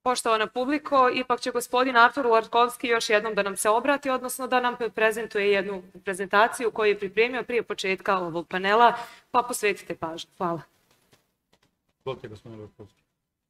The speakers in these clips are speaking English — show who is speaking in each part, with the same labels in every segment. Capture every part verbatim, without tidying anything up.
Speaker 1: Poštovana publiko, ipak će gospodin Artur Ulatkovski još jednom da nam se obrati, odnosno da nam prezentuje jednu prezentaciju koju je pripremio prije početka ovog panela, pa posvetite pažnju. Hvala.
Speaker 2: Izvolite, gospodine Ulatkovski.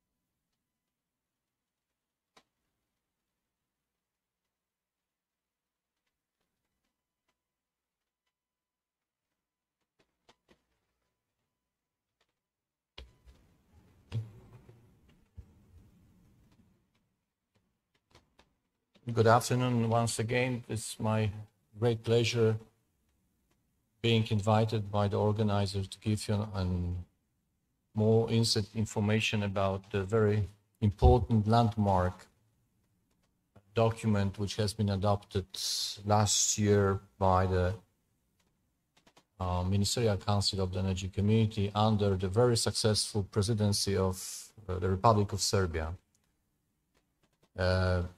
Speaker 3: Good afternoon once again. It's my great pleasure being invited by the organizers to give you an more instant information about the very important landmark document which has been adopted last year by the uh, Ministerial Council of the Energy Community under the very successful presidency of uh, the Republic of Serbia. Uh,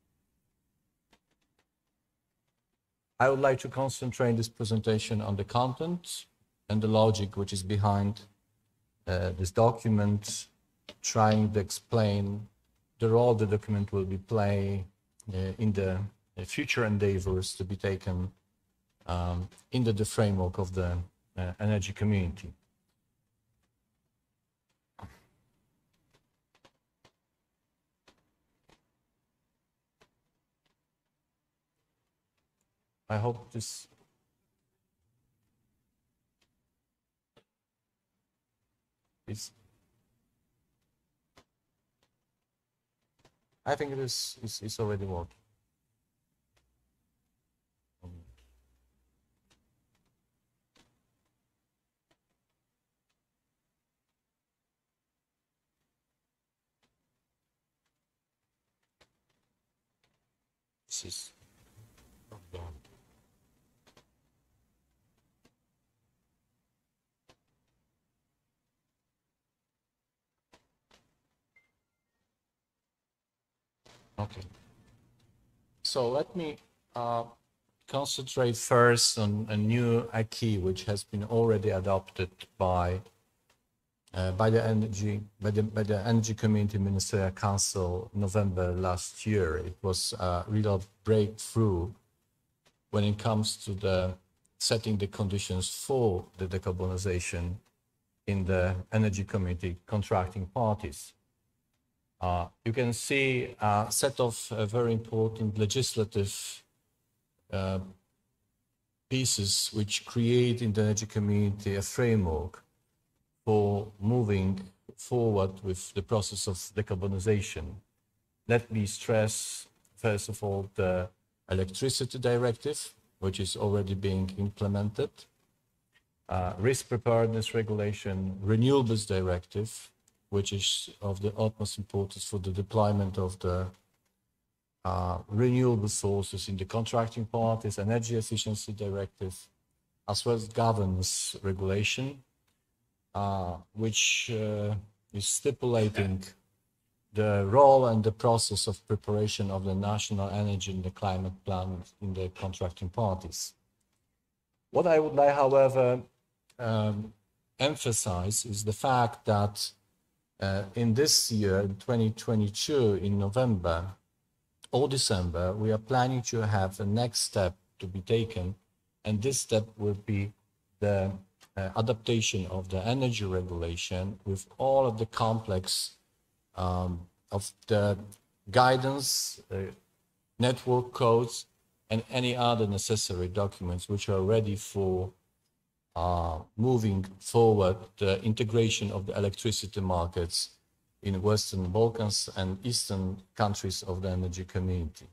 Speaker 3: I would like to concentrate this presentation on the content and the logic which is behind uh, this document, trying to explain the role the document will be play uh, in the uh, future endeavors to be taken um, in the, the framework of the uh, energy community. I hope this is, I think it is, is, is already working. This is not done. Okay. So let me uh, concentrate first on a new acquis which has been already adopted by uh, by the energy by the by the Energy Community Ministerial Council November last year. It was a real breakthrough when it comes to the setting the conditions for the decarbonization in the Energy Community contracting parties. Uh, you can see a set of uh, very important legislative uh, pieces which create in the energy community a framework for moving forward with the process of decarbonization. Let me stress, first of all, the Electricity Directive, which is already being implemented, uh, Risk Preparedness Regulation, Renewables Directive, which is of the utmost importance for the deployment of the uh, renewable sources in the contracting parties, Energy Efficiency Directive, as well as Governance Regulation, uh, which uh, is stipulating the role and the process of preparation of the national energy and the climate plan in the contracting parties. What I would like, however, um, emphasize is the fact that Uh, in this year, twenty twenty-two, in November or December, we are planning to have a next step to be taken, and this step will be the uh, adaptation of the energy regulation with all of the complex um, of the guidance, uh, network codes, and any other necessary documents which are ready for Uh, moving forward the integration of the electricity markets in Western Balkans and Eastern countries of the energy community.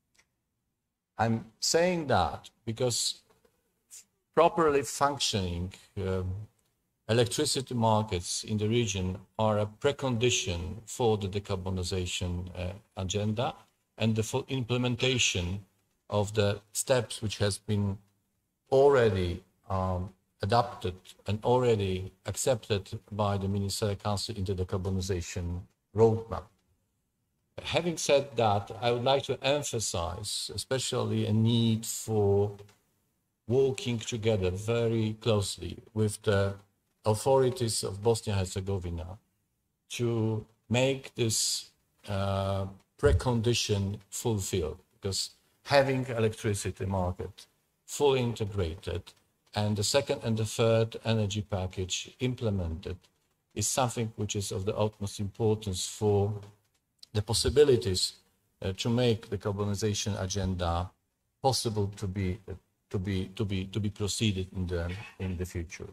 Speaker 3: I'm saying that because properly functioning um, electricity markets in the region are a precondition for the decarbonization uh, agenda and the full implementation of the steps which has been already um, adopted and already accepted by the Ministerial Council into the decarbonization roadmap. Having said that, I would like to emphasize especially a need for working together very closely with the authorities of Bosnia and Herzegovina to make this uh, precondition fulfilled, because having electricity market fully integrated and the second and the third energy package implemented is something which is of the utmost importance for the possibilities uh, to make the decarbonization agenda possible to be uh, to be to be to be proceeded in the in the future.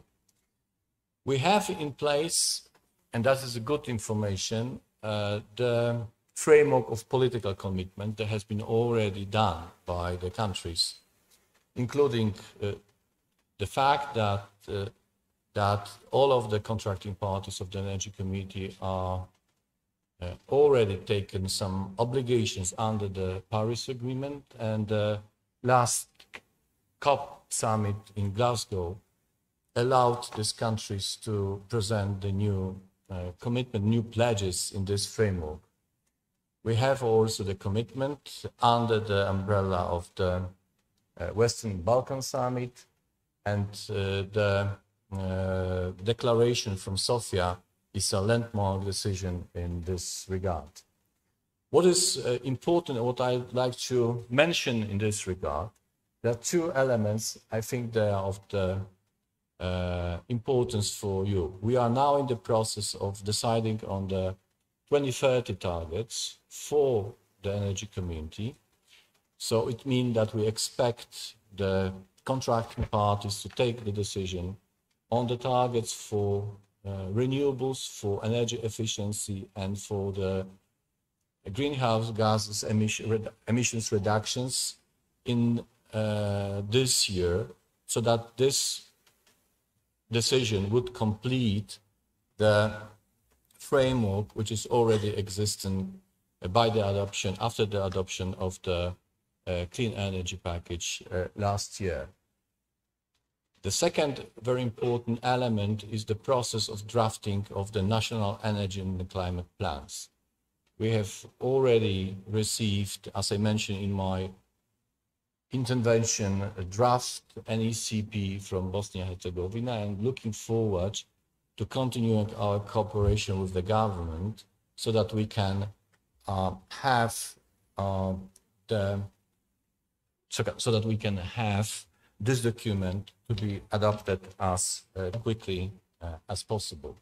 Speaker 3: We have in place, and that is a good information, uh, the framework of political commitment that has been already done by the countries, including uh, the fact that uh, that all of the contracting parties of the Energy Committee are uh, already taken some obligations under the Paris Agreement, and the last COP summit in Glasgow allowed these countries to present the new uh, commitment, new pledges in this framework. We have also the commitment under the umbrella of the uh, Western Balkan Summit, and uh, the uh, declaration from Sofia is a landmark decision in this regard. What is uh, important, what I'd like to mention in this regard, there are two elements I think they are of the uh, importance for you. We are now in the process of deciding on the twenty thirty targets for the energy community. So it means that we expect the contracting parties to take the decision on the targets for uh, renewables, for energy efficiency, and for the greenhouse gases emission, redu emissions reductions in uh, this year, so that this decision would complete the framework which is already existing by the adoption, after the adoption of the uh, clean energy package uh, last year. The second very important element is the process of drafting of the national energy and climate plans. We have already received, as I mentioned in my intervention, a draft N E C P from Bosnia-Herzegovina, and looking forward to continuing our cooperation with the government so that we can uh, have uh, the so, so that we can have this document to be adopted as uh, quickly uh, as possible.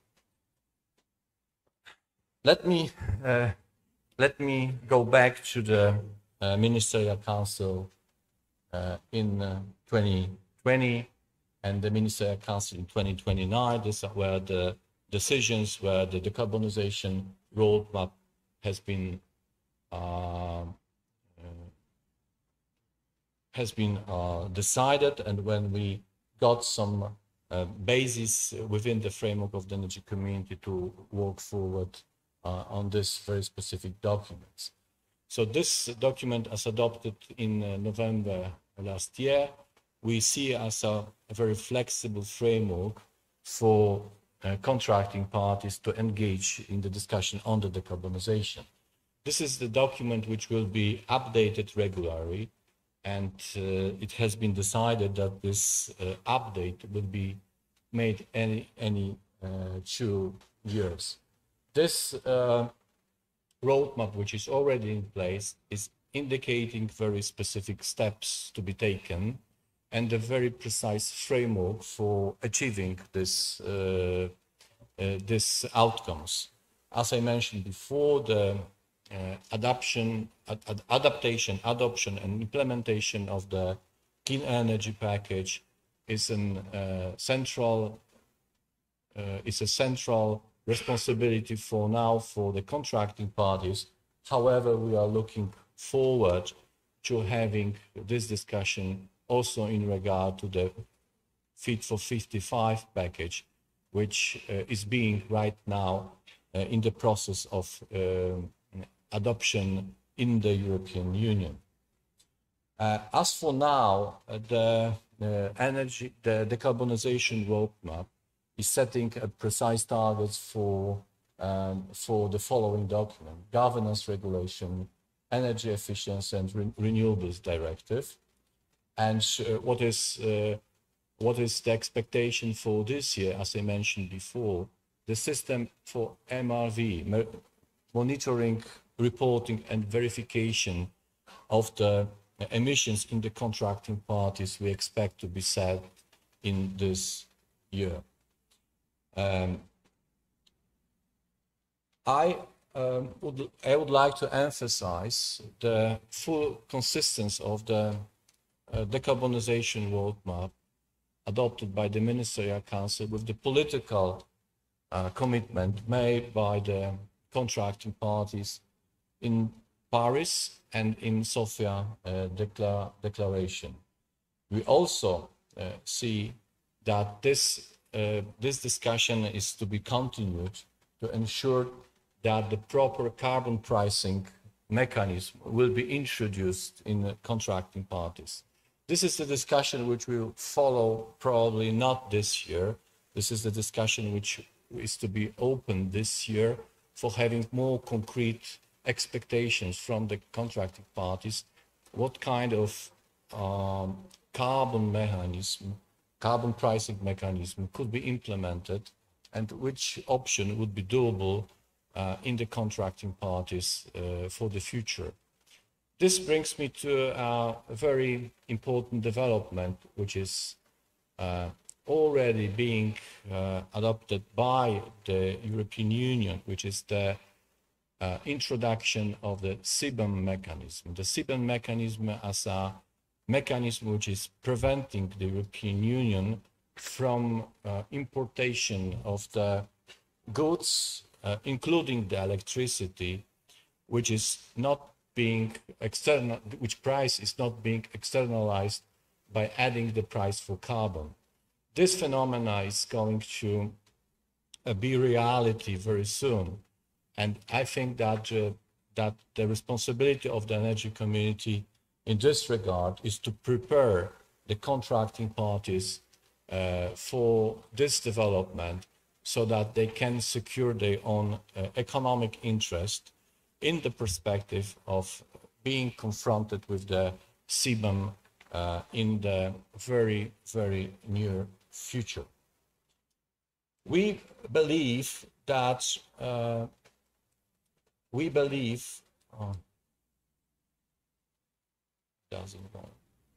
Speaker 3: Let me uh, let me go back to the uh, Ministerial Council uh, in uh, twenty twenty and the Ministerial Council in twenty twenty-nine. These are where the decisions, where the decarbonization roadmap has been uh, uh, has been uh, decided, and when we got some uh, basis within the framework of the energy community to work forward uh, on this very specific documents. So this document, as adopted in uh, November last year, we see as a, a very flexible framework for uh, contracting parties to engage in the discussion on the decarbonization. This is the document which will be updated regularly, and uh, it has been decided that this uh, update will be made any, any uh, two years. This uh, roadmap, which is already in place, is indicating very specific steps to be taken and a very precise framework for achieving this, uh, uh, these outcomes. As I mentioned before, the Uh, adoption, ad ad adaptation, adoption, and implementation of the clean energy package is an uh, central uh, is a central responsibility for now for the contracting parties. However, we are looking forward to having this discussion also in regard to the Fit for fifty-five package, which uh, is being right now uh, in the process of uh, adoption in the European Union. Uh, as for now, uh, the uh, energy, the decarbonization roadmap is setting a precise targets for um, for the following document: governance regulation, energy efficiency and re renewables directive. And uh, what is uh, what is the expectation for this year? As I mentioned before, the system for M R V, monitoring reporting and verification of the emissions in the contracting parties we expect to be set in this year. Um, I, um, would, I would like to emphasize the full consistency of the uh, decarbonization roadmap adopted by the Ministerial Council with the political uh, commitment made by the contracting parties in Paris and in Sofia uh, decla declaration. We also uh, see that this, uh, this discussion is to be continued to ensure that the proper carbon pricing mechanism will be introduced in the contracting parties. This is the discussion which will follow probably not this year. This is the discussion which is to be opened this year for having more concrete expectations from the contracting parties, what kind of um, carbon mechanism, carbon pricing mechanism could be implemented and which option would be doable uh, in the contracting parties uh, for the future. This brings me to uh, a very important development which is uh, already being uh, adopted by the European Union, which is the uh, introduction of the C B A M mechanism. The C B A M mechanism as a mechanism which is preventing the European Union from uh, importation of the goods, uh, including the electricity, which is not being external, which price is not being externalized by adding the price for carbon. This phenomena is going to uh, be reality very soon, and I think that uh, that the responsibility of the energy community in this regard is to prepare the contracting parties uh, for this development so that they can secure their own uh, economic interest in the perspective of being confronted with the C B A M uh, in the very, very near future. We believe that uh, we believe oh, doesn't go.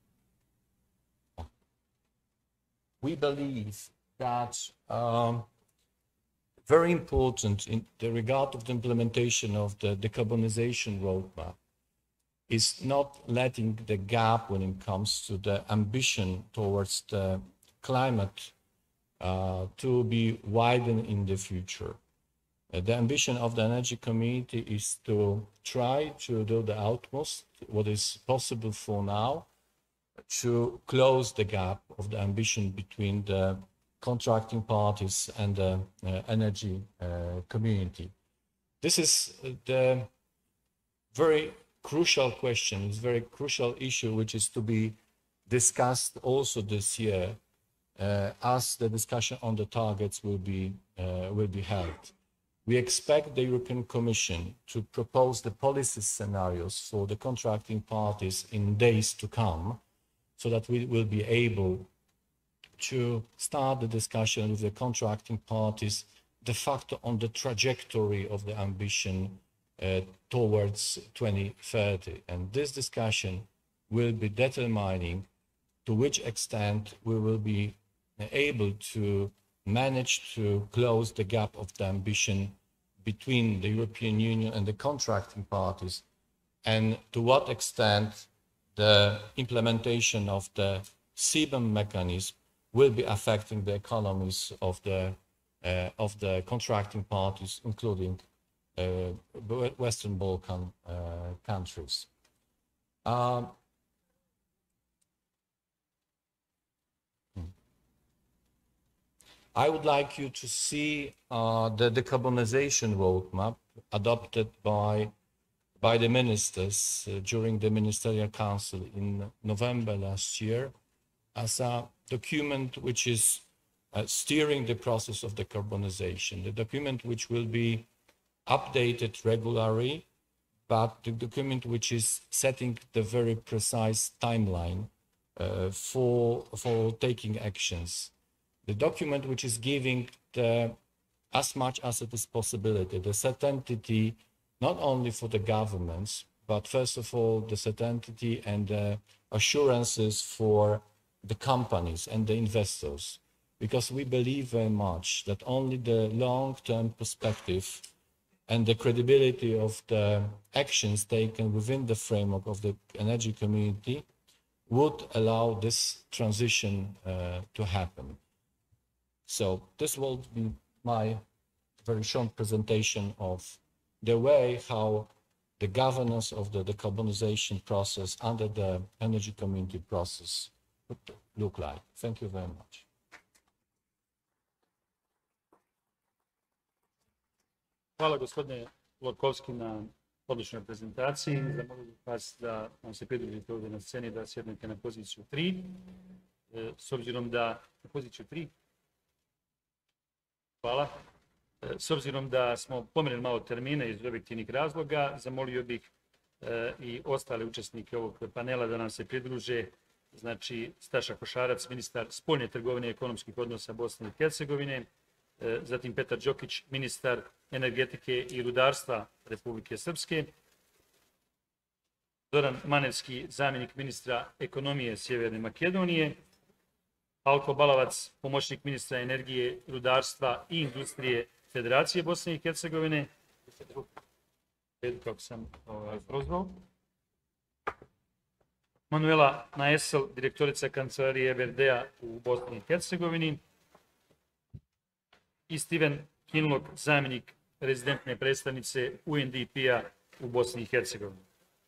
Speaker 3: We believe that um, very important in the regard of the implementation of the decarbonization roadmap is not letting the gap when it comes to the ambition towards the climate uh, to be widened in the future. Uh, the ambition of the energy community is to try to do the utmost, what is possible for now, to close the gap of the ambition between the contracting parties and the uh, energy uh, community. This is the very crucial question, it's a very crucial issue which is to be discussed also this year uh, as the discussion on the targets will be, uh, will be held. We expect the European Commission to propose the policy scenarios for the contracting parties in days to come so that we will be able to start the discussion with the contracting parties de facto on the trajectory of the ambition uh, towards twenty thirty. And this discussion will be determining to which extent we will be able to manage to close the gap of the ambition between the European Union and the contracting parties, and to what extent the implementation of the C B A M mechanism will be affecting the economies of the uh, of the contracting parties, including uh, Western Balkan uh, countries. Um, I would like you to see uh, the decarbonization roadmap adopted by by the ministers uh, during the Ministerial Council in November last year as a document which is uh, steering the process of decarbonization, the document which will be updated regularly, but the document which is setting the very precise timeline uh, for, for taking actions. The document which is giving the, as much as it is possibility, the certainty not only for the governments, but first of all, the certainty and the assurances for the companies and the investors, because we believe very much that only the long-term perspective and the credibility of the actions taken within the framework of the energy community would allow this transition uh, to happen. So this will be my very short presentation of the way how the governance of the decarbonization process under the energy community process would look like. Thank you very much.
Speaker 2: Hvala gospodine Lorkovski na odličnoj prezentaciji. Zamolim vas da vam se pridružite ovdje na sceni, da sjednete na poziciju tri. S obzirom da na poziciju tri. Hvala. S obzirom da smo pomerili malo termine iz objektivnih razloga, zamolio bih i ostale učesnike ovog panela da nam se pridruže. Znači, Staša Košarac, ministar spoljne trgovine i ekonomskih odnosa Bosne i Hercegovine, zatim Petar Đokić, ministar energetike i rudarstva Republike Srpske, Zoran Manevski, zamjenik ministra ekonomije Sjeverne Makedonije, Alko Balavac, pomoćnik ministra energije, rudarstva i industrije Federacije Bosne i Hercegovine, kako sam ovaj, prozvao, Manuela Naesel, direktorica kancelarije E B R D-a u Bosni i Hercegovini, i Steven Kinlock, zamjenik rezidentne predstavnice U N D P-a u Bosni i Hercegovini.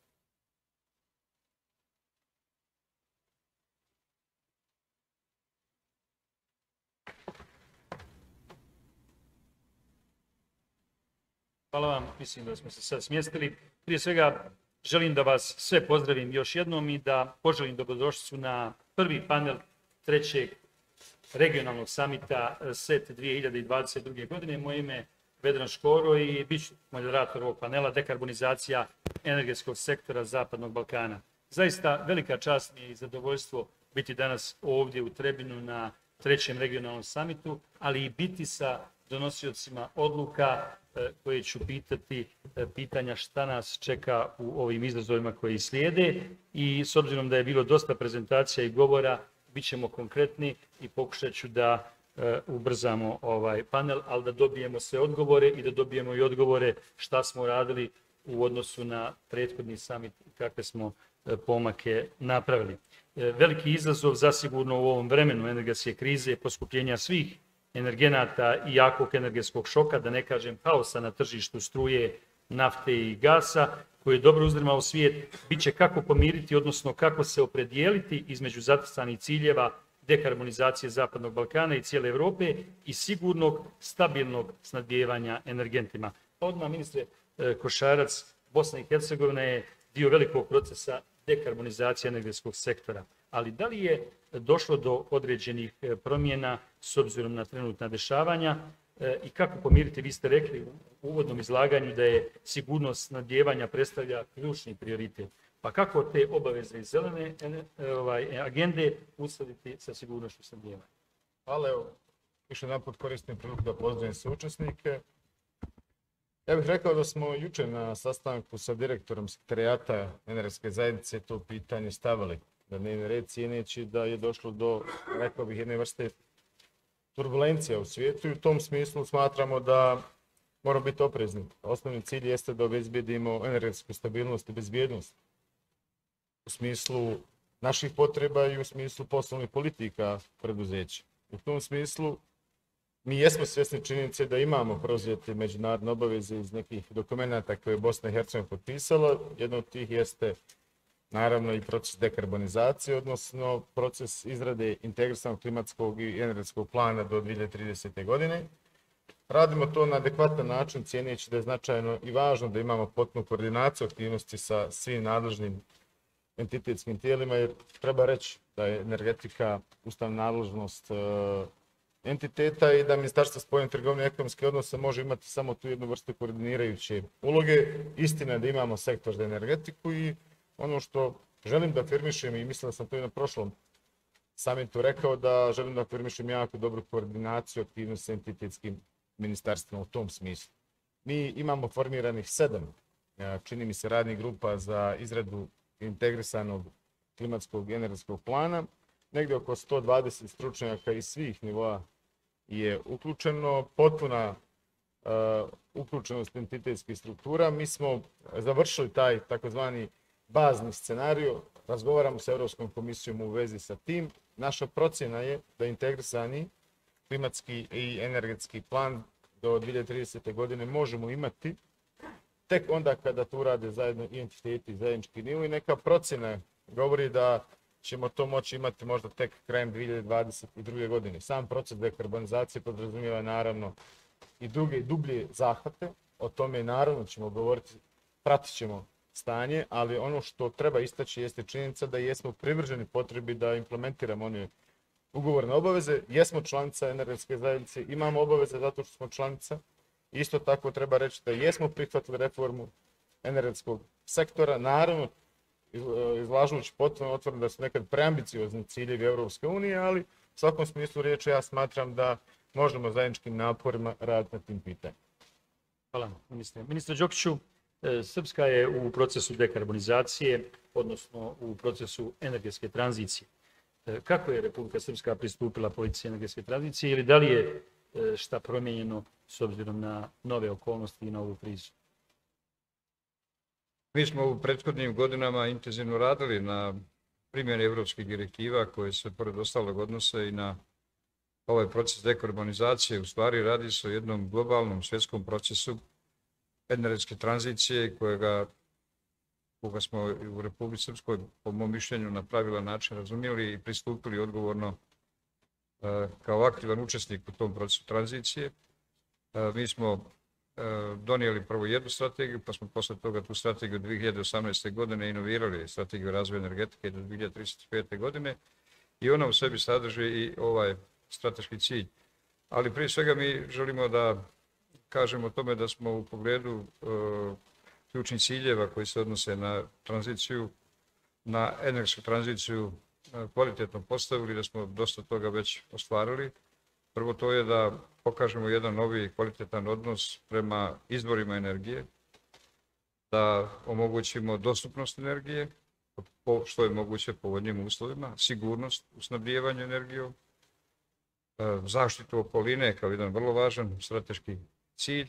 Speaker 2: Hvala vam, mislim da smo se sad smjestili. Prije svega želim da vas sve pozdravim još jednom i da poželim dobrodošlicu na prvi panel trećeg regionalnog samita S E T dvije hiljade dvadeset druge. godine. Moje ime je Vedran Škoro i bit ću moderator ovog panela dekarbonizacija energetskog sektora Zapadnog Balkana. Zaista velika čast mi je i zadovoljstvo biti danas ovdje u Trebinu na trećem regionalnom samitu, ali i biti sa donosiocima odluka koje ću pitati pitanja šta nas čeka u ovim izazovima koji slijede. I s obzirom da je bilo dosta prezentacija i govora, bit ćemo konkretni i pokušat ću da e, ubrzamo ovaj panel, ali da dobijemo sve odgovore i da dobijemo i odgovore šta smo radili u odnosu na prethodni samit i kakve smo e, pomake napravili. E, veliki izazov zasigurno u ovom vremenu energetske krize, poskupljenja svih energenata i jakog energetskog šoka, da ne kažem haosa na tržištu struje, nafte i gasa, koji je dobro uzdrmao svijet, bit će kako pomiriti, odnosno kako se opredijeliti između zacrtanih ciljeva dekarbonizacije Zapadnog Balkana i cijele Evrope i sigurnog, stabilnog snabdijevanja energentima. Odmah, ministre Košarac, Bosna i Hercegovina je dio velikog procesa dekarbonizacije energetskog sektora. Ali da li je došlo do određenih promjena s obzirom na trenutna dešavanja i kako pomiriti? Vi ste rekli u uvodnom izlaganju da je sigurnost snabdijevanja predstavlja ključni prioritet. Pa kako te obaveze iz zelene ovaj, agende uskladiti sa sigurnošću snabdijevanja?
Speaker 4: Hvala, evo, još jedanput koristim priliku da pozdravim sve učesnike. Ja bih rekao da smo jučer na sastanku sa direktorom sekretarijata energetske zajednice to pitanje stavili na dnevni red, cijeneći da je došlo do, rekao bih, jedne vrste turbulencija u svijetu i u tom smislu smatramo da moramo biti oprezni. Osnovni cilj jeste da obezbedimo energetsku stabilnost i bezbjednost u smislu naših potreba i u smislu poslovnih politika preduzeća. U tom smislu mi jesmo svjesni činjenice da imamo preuzete međunarodne obaveze iz nekih dokumenta koje je Bosna i Hercegovina potpisala. Jedno od tih jeste naravno i proces dekarbonizacije, odnosno proces izrade integrisanog klimatskog i energetskog plana do dvije hiljade tridesete. godine. Radimo to na adekvatan način, cijeneći da je značajno i važno da imamo potpunu koordinaciju aktivnosti sa svim nadležnim entitetskim tijelima, jer treba reći da je energetika ustavna nadležnost entiteta i da Ministarstvo spoljne trgovine i ekonomske odnose može imati samo tu jednu vrstu koordinirajuće uloge. Istina je da imamo sektor za energetiku i ono što želim da afirmišem, i mislim da sam to i na prošlom samitu rekao, da želim da afirmišem jako dobru koordinaciju aktivnosti sa entitetskim ministarstvima u tom smislu. Mi imamo formiranih sedam čini mi se, radnih grupa za izradu integrisanog klimatskog i energetskog plana. Negdje oko sto dvadeset stručnjaka iz svih nivoa je uključeno, potpuna uh, uključenost entitetskih struktura. Mi smo završili taj takozvani bazni scenariju, razgovaramo sa Europskom komisijom u vezi sa tim. Naša procjena je da integrisani klimatski i energetski plan do dvije hiljade tridesete. godine možemo imati tek onda kada to urade zajedno i entiteti, zajednički nivo, i neka procjena govori da ćemo to moći imati možda tek krajem dvije hiljade dvadeset druge. godine. Sam proces dekarbonizacije podrazumijeva naravno i druge i dublje zahvate, o tome naravno ćemo govoriti, pratit ćemo stanje, ali ono što treba istaći jeste činjenica da jesmo privrženi potrebi da implementiramo one ugovorne obaveze. Jesmo članica energetske zajednice, imamo obaveze zato što smo članica. Isto tako treba reći da jesmo prihvatili reformu energetskog sektora, naravno izlažujući potpuno otvoreno da su nekad preambiciozni ciljevi Europske unije, ali u svakom smislu riječi ja smatram da možemo zajedničkim naporima raditi na tim pitanjima.
Speaker 2: Hvala, ministre. Ministre Đokiću, Srpska je u procesu dekarbonizacije, odnosno u procesu energetske tranzicije. Kako je Republika Srpska pristupila politici energetske tranzicije ili da li je šta promijenjeno s obzirom na nove okolnosti i na ovu krizu?
Speaker 5: Mi smo u prethodnim godinama intenzivno radili na primjeni evropskih direktiva koje se pored ostalog odnose i na ovaj proces dekarbonizacije. U stvari radi se o jednom globalnom svjetskom procesu energetske tranzicije kojega, koga smo u Republici Srpskoj po mom mišljenju na pravilan način razumjeli i pristupili odgovorno kao aktivan učesnik u tom procesu tranzicije. Mi smo donijeli prvo jednu strategiju, pa smo posle toga tu strategiju dvije hiljade osamnaeste. godine inovirali strategiju razvoja energetike do dvije hiljade trideset pete. godine i ona u sebi sadrži i ovaj strateški cilj. Ali prije svega mi želimo da kažemo o tome da smo u pogledu uh, ključnih ciljeva koji se odnose na tranziciju, na energetsku tranziciju uh, kvalitetno postavili, da smo dosta toga već ostvarili. Prvo to je da pokažemo jedan novi kvalitetan odnos prema izvorima energije, da omogućimo dostupnost energije, po što je moguće povoljnijim uslovima, sigurnost u snabdijevanju energijom, zaštitu okoline kao jedan vrlo važan strateški cilj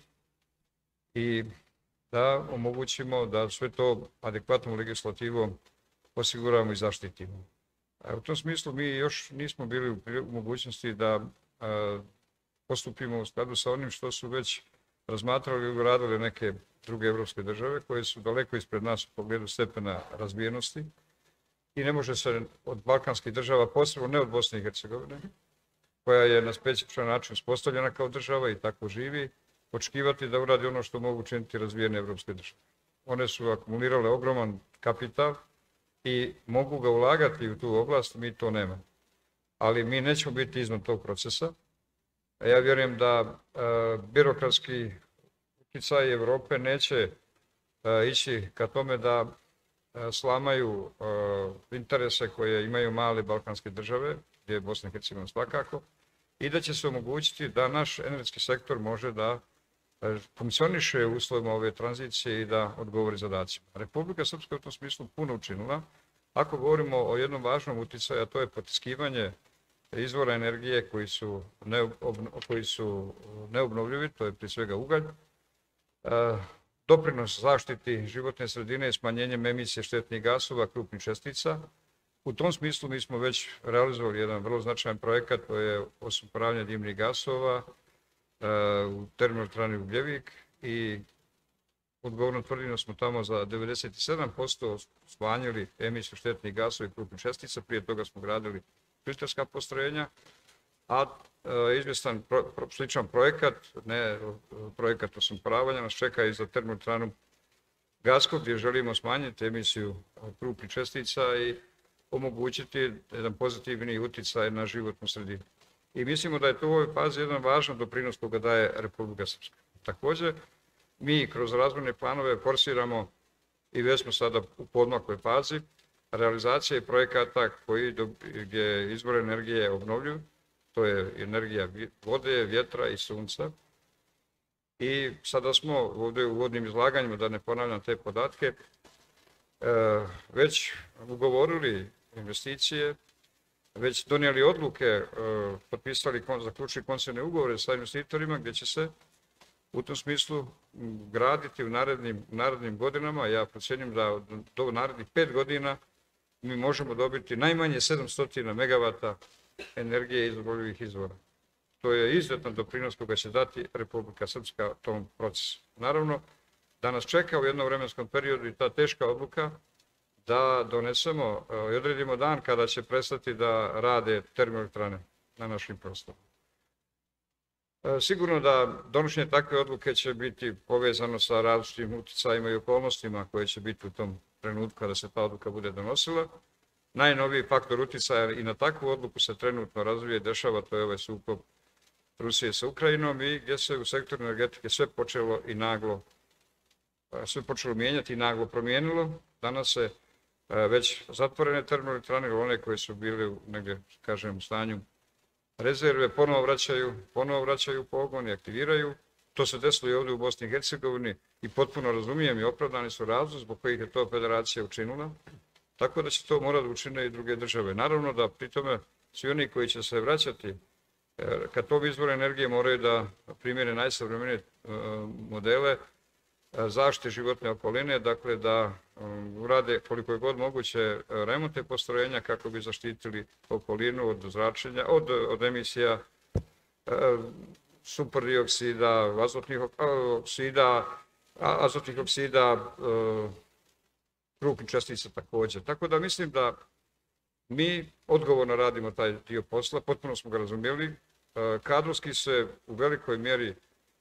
Speaker 5: i da omogućimo da sve to adekvatnom legislativom osiguramo i zaštitimo. U tom smislu mi još nismo bili u mogućnosti da postupimo u skladu sa onim što su već razmatrali i uradile neke druge evropske države koje su daleko ispred nas u pogledu stepena razvijenosti i ne može se od balkanskih država, posebno ne od Bosne i Hercegovine, koja je na specifičan način uspostavljena kao država i tako živi, očekivati da uradi ono što mogu učiniti razvijene evropske države. One su akumulirale ogroman kapital i mogu ga ulagati u tu oblast, mi to nemamo. Ali mi nećemo biti izvan tog procesa. Ja vjerujem da e, birokratski utjecaj Evrope neće e, ići ka tome da e, slamaju e, interese koje imaju male balkanske države, gdje je Bosna i Hercegovina svakako, i da će se omogućiti da naš energetski sektor može da e, funkcioniše u uslovima ove tranzicije i da odgovori zadacima. Republika Srpska je u tom smislu puno učinila. Ako govorimo o jednom važnom utjecaju, a to je potiskivanje izvora energije koji su, neobno, koji su neobnovljivi, to je prije svega ugalj, doprinos zaštiti životne sredine i smanjenjem emisije štetnih gasova, krupnih čestica. U tom smislu mi smo već realizovali jedan vrlo značajan projekat, to je osupravljanje dimnih gasova u termoelektrani Ugljevik i odgovorno tvrdimo smo tamo za devedeset sedam posto smanjili emisiju štetnih gasova i krupnih čestica, prije toga smo gradili filterska postrojenja, a e, izvjestan pro, pro, sličan projekat, ne projekat osumpravanja, nas čeka i za termoelektranu Gasko, gdje želimo smanjiti emisiju krupnih čestica i omogućiti jedan pozitivni utjecaj na životnu sredinu. I mislimo da je to u ovoj fazi jedan važan doprinos koga daje Republika Srpska. Također, mi kroz razvojne planove forsiramo i već smo sada u podmakloj fazi realizacije projekata koji, gdje izvor energije je obnovljiv, to je energija vode, vjetra i sunca. I sada smo ovdje u uvodnim izlaganjima, da ne ponavljam te podatke, već ugovorili investicije, već donijeli odluke, potpisali, zaključili koncesijne ugovore sa investitorima gdje će se u tom smislu graditi u narednim, narednim godinama. Ja procjenjujem da do narednih pet godina mi možemo dobiti najmanje sedamsto megavata energije iz obnovljivih izvora. To je izuzetan doprinos koga će dati Republika Srpska tom procesu. Naravno, da nas čeka u jednom vremenskom periodu i ta teška odluka da donesemo i odredimo dan kada će prestati da rade termoelektrane na našim prostorima. Sigurno da donošenje takve odluke će biti povezano sa različitim uticajima i okolnostima koje će biti u tom trenutku kada se ta odluka bude donosila. Najnoviji faktor uticaja i na takvu odluku se trenutno razvije i dešava, to je ovaj sukob Rusije sa Ukrajinom i gdje se u sektoru energetike sve počelo i naglo, sve počelo mijenjati i naglo promijenilo. Danas se već zatvorene termoelektrane ili one koje su bile negdje, kažem, u stanju rezerve, ponovo vraćaju, ponovo vraćaju pogon i aktiviraju. To se desilo i ovdje u Bosni i Hercegovini i potpuno razumijem i opravdani su razlozi zbog kojih je to federacija učinila. Tako da će to morati da učine i druge države. Naravno da pri tome svi oni koji će se vraćati kad tom izvoru energije moraju da primjene najsavremenije modele zaštite životne okoline, dakle da urade koliko je god moguće remonte postrojenja kako bi zaštitili okolinu od zračenja, od, od emisija superdioksida, azotnih oksida, azotnih oksida, krupnih čestica također. Tako da mislim da mi odgovorno radimo taj dio posla, potpuno smo ga razumjeli. Kadrovski se u velikoj mjeri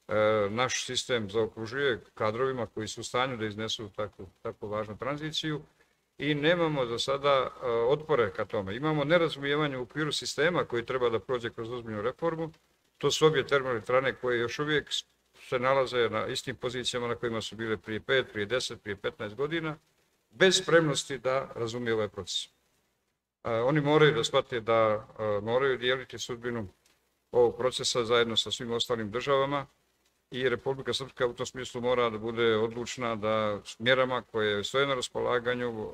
Speaker 5: naš sistem zaokružuje kadrovima koji su u stanju da iznesu takvu, takvu važnu tranziciju i nemamo za sada otpore ka tome. Imamo nerazumijevanje u okviru sistema koji treba da prođe kroz ozbiljnu reformu. To su obje termoelektrane koje još uvijek se nalaze na istim pozicijama na kojima su bile prije pet, prije deset, prije petnaest godina, bez spremnosti da razumije ovaj proces. Oni moraju da shvate da moraju dijeliti sudbinu ovog procesa zajedno sa svim ostalim državama i Republika Srpska u tom smislu mora da bude odlučna da s mjerama koje stoje na raspolaganju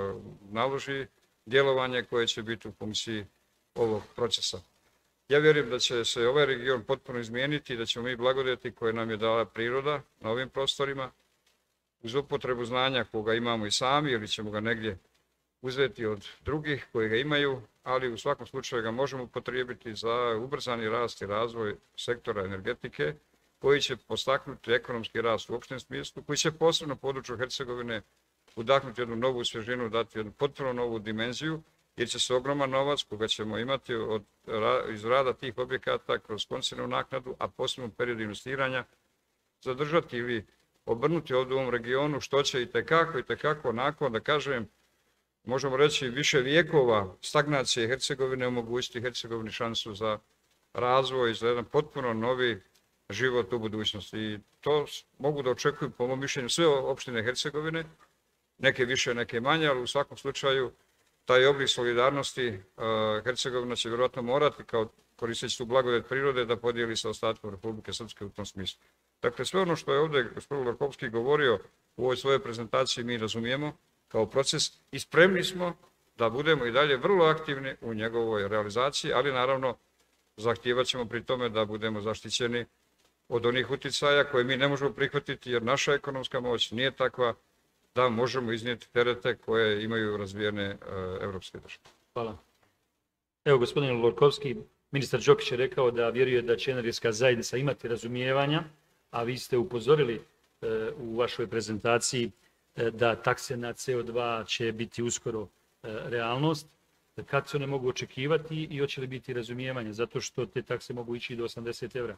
Speaker 5: naloži djelovanje koje će biti u funkciji ovog procesa. Ja vjerujem da će se ovaj region potpuno izmijeniti i da ćemo mi blagodati koje nam je dala priroda na ovim prostorima uz upotrebu znanja koga imamo i sami ili ćemo ga negdje uzeti od drugih koji ga imaju, ali u svakom slučaju ga možemo upotrijebiti za ubrzani rast i razvoj sektora energetike koji će postaknuti ekonomski rast u opštem smislu, koji će posebno području Hercegovine udahnuti jednu novu svježinu, dati jednu potpuno novu dimenziju, jer će se ogroman novac koga ćemo imati od, iz rada tih objekata kroz koncesijnu naknadu, a posebno period investiranja, zadržati ili obrnuti ovdje u ovom regionu, što će i tekako i tekako nakon, da kažem, možemo reći više vijekova stagnacije Hercegovine omogućiti Hercegovini šansu za razvoj, za jedan potpuno novi život u budućnosti. I to mogu da očekuju, po mom mišljenju, sve opštine Hercegovine, neke više, neke manje, ali u svakom slučaju taj oblik solidarnosti Hercegovina će vjerojatno morati, kao koristeći tu blagodet prirode, da podijeli sa ostatkom Republike Srpske u tom smislu. Dakle, sve ono što je ovdje gospodin Larkovski govorio u ovoj svojoj prezentaciji mi razumijemo kao proces i spremni smo da budemo i dalje vrlo aktivni u njegovoj realizaciji, ali naravno zahtijevat ćemo pri tome da budemo zaštićeni od onih uticaja koje mi ne možemo prihvatiti jer naša ekonomska moć nije takva da možemo iznijeti terete koje imaju razvijene evropske države.
Speaker 2: Hvala. Evo, gospodin Lorkovski, ministar Đokić je rekao da vjeruje da će energetska zajednica imati razumijevanja, a vi ste upozorili u vašoj prezentaciji da takse na C O dva će biti uskoro realnost. Kad se one mogu očekivati i hoće li biti razumijevanje, zato što te takse mogu ići do osamdeset evra?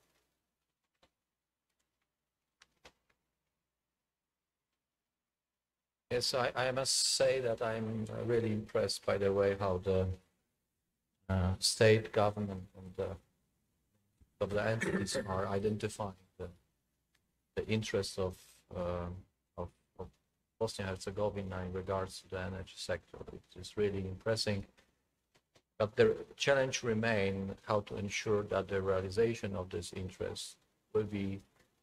Speaker 3: Yes, I, I must say that I'm really impressed by the way how the uh, state government and the, of the entities are identifying the, the interests of, uh, of, of Bosnia and Herzegovina in regards to the energy sector. It is really impressive. But the challenge remains how to ensure that the realization of this interest will be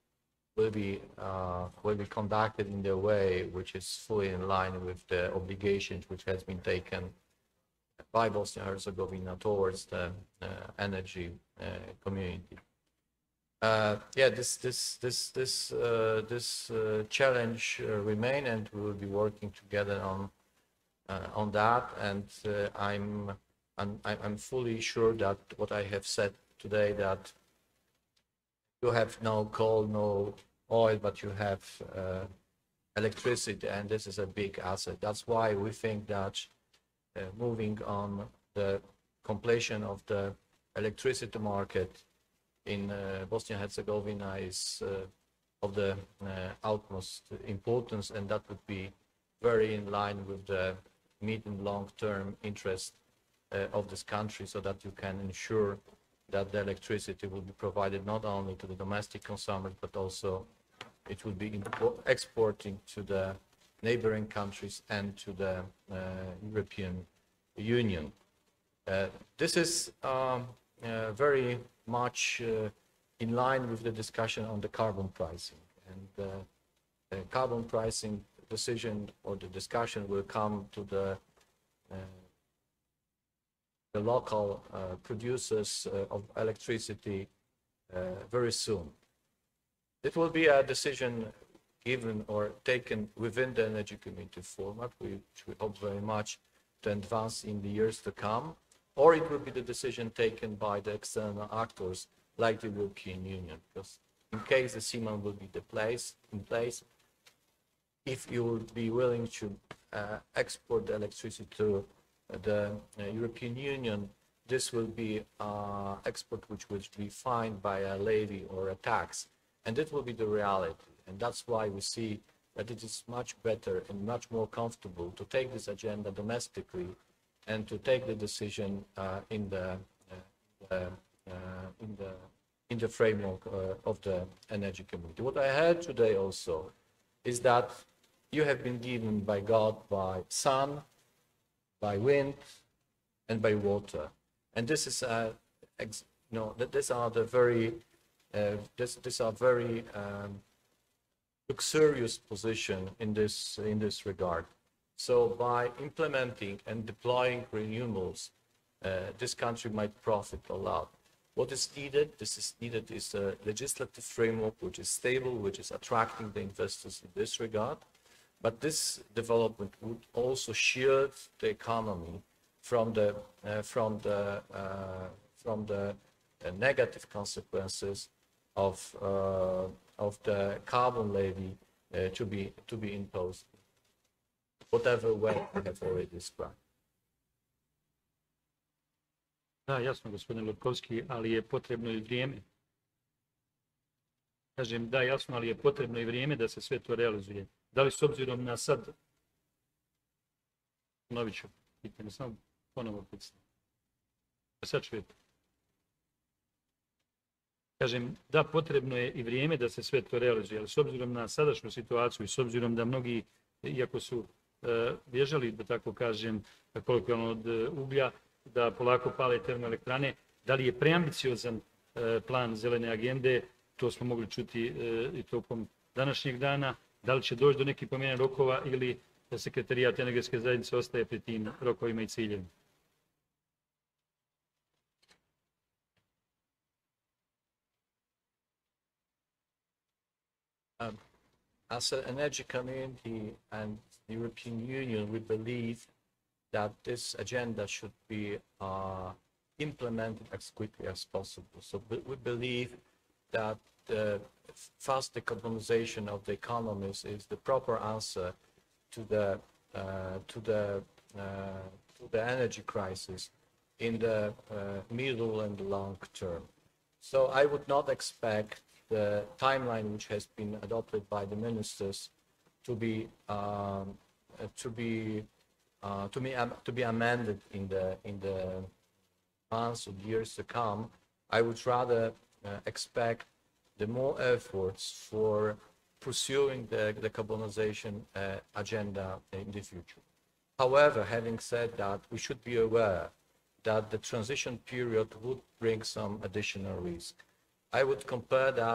Speaker 3: will be uh, will be conducted in the way which is fully in line with the obligations which has been taken by Bosnia and Herzegovina towards the uh, energy uh, community. Uh, yeah, this this this this uh, this uh, challenge uh, remain, and we will be working together on uh, on that. And uh, I'm, I'm I'm fully sure that what I have said today, that you have no coal, no oil, but you have uh, electricity, and this is a big asset. That's why we think that uh, moving on the completion of the electricity market in uh, Bosnia and Herzegovina is uh, of the uh, utmost importance, and that would be very in line with the mid and long-term interest uh, of this country, so that you can ensure that the electricity will be provided not only to the domestic consumers, but also it will be exporting to the neighboring countries and to the uh, European Union. Uh, this is um, uh, very much uh, in line with the discussion on the carbon pricing. And uh, the carbon pricing decision or the discussion will come to the uh, the local uh, producers uh, of electricity uh, very soon. It will be a decision given or taken within the Energy Committee format, which we hope very much to advance in the years to come, or it will be the decision taken by the external actors like the European Union, because in case the C M A N will be the place, in place, if you will be willing to uh, export the electricity to the uh, European Union, this will be uh, export which will be fined by a levy or a tax, and it will be the reality. And that's why we see that it is much better and much more comfortable to take this agenda domestically and to take the decision uh, in the uh, uh, in the in the framework uh, of the Energy Committee. What I heard today also is that you have been given by God by sun, by wind, and by water, and this is uh, ex you know that these are the very uh, this these are very um, luxurious position in this in this regard. So by implementing and deploying renewables, uh, this country might profit a lot. What is needed? This is needed is a legislative framework which is stable, which is attracting the investors in this regard. But this development would also shield the economy from the uh, from the uh, from the uh, negative consequences of uh, of the carbon levy uh, to be to be imposed, whatever way I have already described.
Speaker 2: Da, jasno, gospodine Lutkovski, ali je potrebno i vrijeme. Kažem, da, jasno, ali je potrebno i vrijeme da se sve to realizuje. Da li s obzirom na sad, ponovit ću, pitanje, samo ponovo pitanje. Sad čujete. Kažem, da, potrebno je i vrijeme da se sve to realizuje, ali s obzirom na sadašnju situaciju i s obzirom da mnogi, iako su e, bježali, da tako kažem, kolokvijalno od e, uglja, da polako pale termoelektrane, da li je preambiciozan e, plan zelene agende, to smo mogli čuti e, i tokom današnjeg dana, da li će doći do nekih promjena rokova ili Sekretarijat energetske zajednice ostaje pri tim rokovima i ciljevima?
Speaker 3: Um, as an energy community and the European Union, we believe that this agenda should be uh, implemented as quickly as possible. So we believe that the fast decarbonization of the economies is the proper answer to the uh, to the uh, to the energy crisis in the uh, middle and long term. So I would not expect the timeline which has been adopted by the ministers to be um, uh, to be uh, to be um, to be amended in the in the months and years to come. I would rather uh, expect the more efforts for pursuing the decarbonization uh, agenda in the future. However, having said that, we should be aware that the transition period would bring some additional risk. I would compare that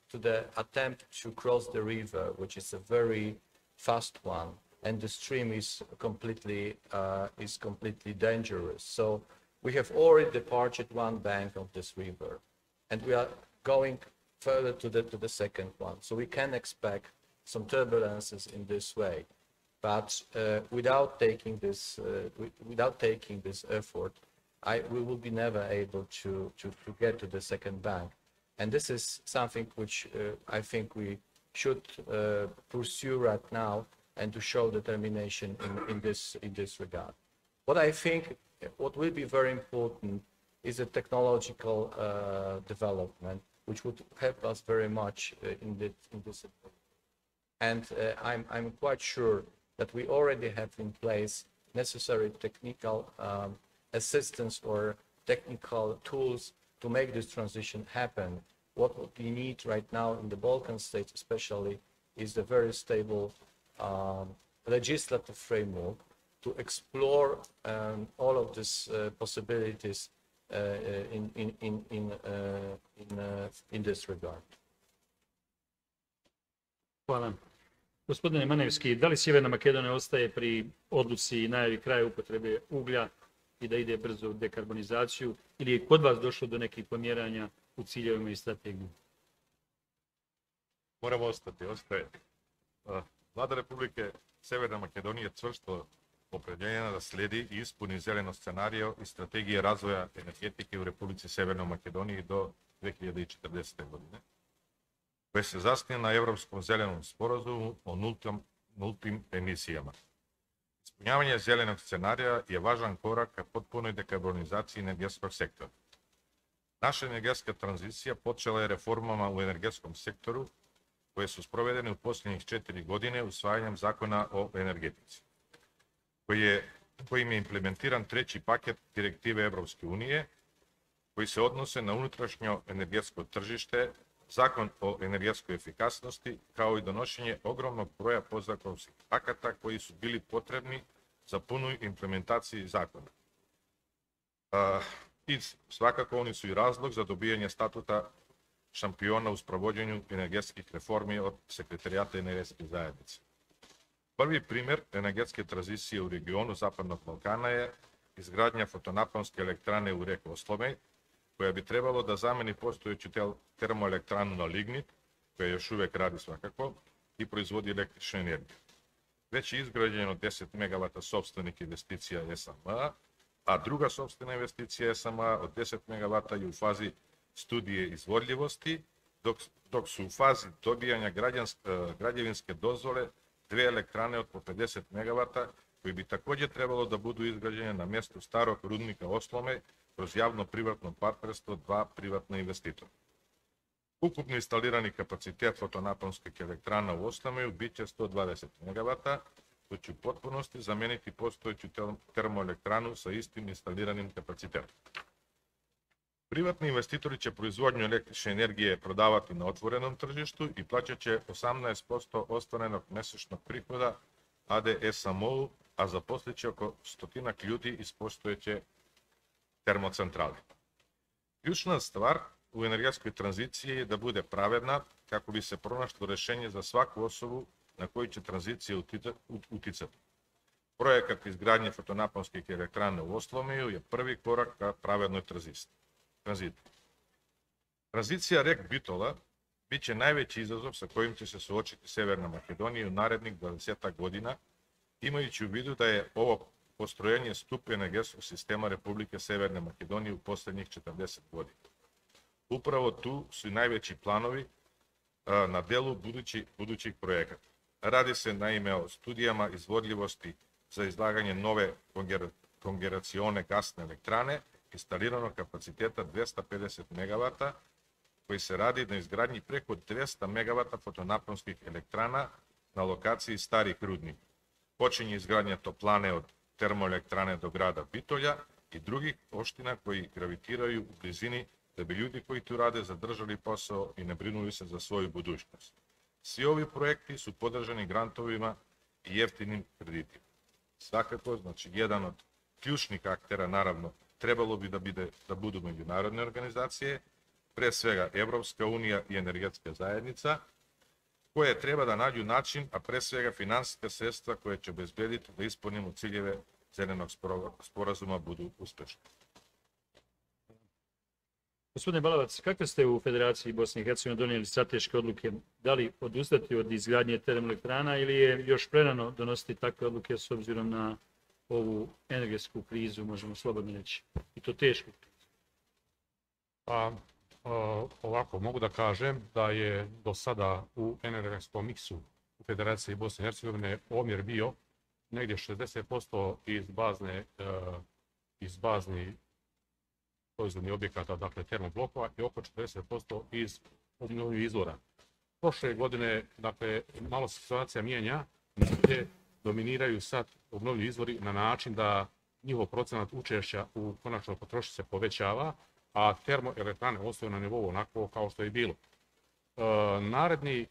Speaker 3: to the attempt to cross the river, which is a very fast one, and the stream is completely uh, is completely dangerous. So we have already departed one bank of this river, and we are going further to the to the second one. So we can expect some turbulences in this way, but uh, without taking this uh, without taking this effort, I we will be never able to to to get to the second bank, and this is something which uh, I think we should uh, pursue right now, and to show determination in, in this in this regard. What I think what will be very important is a technological uh, development, which would help us very much uh, in, the, in this. And uh, I'm, I'm quite sure that we already have in place necessary technical um, assistance or technical tools to make this transition happen. What we need right now in the Balkan states especially is a very stable um, legislative framework to explore um, all of these uh, possibilities uh, in, in, in, in, uh, in, uh, in this regard.
Speaker 2: Hvala. Gospodine Manevski, da li Sjeverna Makedonija ostaje pri odluci i najavi kraja upotrebe uglja i da ide brzo u dekarbonizaciju, ili je kod vas došlo do nekih pomjeranja u ciljevima i strategiji?
Speaker 6: Moramo ostati, ostaje. Vlada Republike Severne Makedonije čvrsto opredjeljena da sledi i ispuni zeleno scenario i strategije razvoja energetike u Republici Severnoj Makedoniji do dve hiljade četrdesete. godine, koje se zasniva na Evropskom zelenom sporazumu o nultom, nultim emisijama. Ispunjavanje zelenog scenarija je važan korak ka potpunoj dekarbonizaciji energetskog sektora. Naša energetska tranzicija počela je reformama u energetskom sektoru koje su sprovedene u posljednjih četiri godine usvajanjem zakona o energetici, koji je, kojim je implementiran treći paket direktive Evropske unije, koji se odnose na unutrašnjo energetsko tržište, zakon o energetskoj efikasnosti, kao i donošenje ogromnog broja podzakonskih akata koji su bili potrebni za punu implementaciju zakona. A, I svakako oni su i razlog za dobijanje statuta šampiona u sprovođenju energetskih reformi od Sekretarijata energetske zajednice. Prvi primjer energetske tranzicije u regionu Zapadnog Balkana je izgradnja fotonaponske elektrane u Rek Oslomej, koja bi trebalo da zameni postojeću termoelektranu na lignit, koja još uvek radi svakako, i proizvodi električnu energiju. Već je izgrađeno deset megavata sopstvenih investicija S M A, a druga sopstvena investicija S M A od deset megavata je u fazi studije izvodljivosti, dok, dok su u fazi dobijanja građevinske dozvole dve elektrane od po pedeset megavata, koji bi također trebalo da budu izgrađene na mjestu starog rudnika Oslome kroz javno-privatno partnerstvo dva privatna investitora. Ukupni instalirani kapacitet fotonaponskih elektrana u Oslomeju bit će sto dvadeset megavata, što će u potpunosti zameniti postojeću termoelektranu sa istim instaliranim kapacitetom. Privatni investitori će proizvodnju električne energije prodavati na otvorenom tržištu i plaćat će osamnaest posto ostvarenog mesečnog prihoda A D S M O-u, a zaposlit će oko stotinak ljudi iz postojeće termocentrale. Ključna stvar u energetskoj tranziciji je da bude pravedna kako bi se pronašlo rešenje za svaku osobu na koju će tranzicija uticati. Projekat izgradnje fotonaponskih elektrana u Oslomeju je prvi korak ka pravednoj tranziciji. Tranzicija Rek Bitola bit će najveći izazov sa kojim će se suočiti Severna Makedonija u narednih dvadesetak godina, imajući u vidu da je ovo postrojenje stup energetskog sistema Republike Severne Makedonije u poslednjih četrdeset godina. Upravo tu su i najveći planovi na delu budući, budućih projekata. Radi se naime o studijama izvodljivosti za izlaganje nove kongeracione gasne elektrane instaliranog kapaciteta dvesta pedeset megavata, koji se radi na izgradnji preko dvesta megavata fotonaponskih elektrana na lokaciji starih rudnika. Počinje izgradnja toplane od termoelektrane do grada Bitolja i drugih opština koji gravitiraju u blizini da bi ljudi koji tu rade zadržali posao i ne brinuli se za svoju budućnost. Svi ovi projekti su podržani grantovima i jeftinim kreditima. Svakako, znači, jedan od ključnih aktera, naravno, trebalo bi da, bide, da budu međunarodne organizacije, pre svega Evropska unija i energetska zajednica, koje treba da nađu način, a pre svega finansijska sredstva koje će obezbediti da ispunimo ciljeve zelenog sporazuma budu uspešni.
Speaker 2: Gospodine Balavac, kakve ste u Federaciji Bosne i Hercegovine donijeli strateške odluke? Da li odustati od izgradnje termoelektrana ili je još prerano donositi takve odluke s obzirom na ovu energetsku krizu, možemo slobodno reći, i to tešku krizu?
Speaker 7: Pa, ovako, mogu da kažem da je do sada u energetskom miksu u Federaciji Bosne i Hercegovine omjer bio negdje šezdeset posto iz bazne, iz baznih proizvodnih objekata, dakle termoblokova, i oko četrdeset posto iz obnovljivih izvora. Prošle godine, dakle, malo se situacija mijenja, gdje dominiraju sad obnovljivi izvori na način da njihov procenat učešća u konačnoj potrošnji se povećava, a termoelektrane ostaju na nivou onako kao što je bilo. E, naredni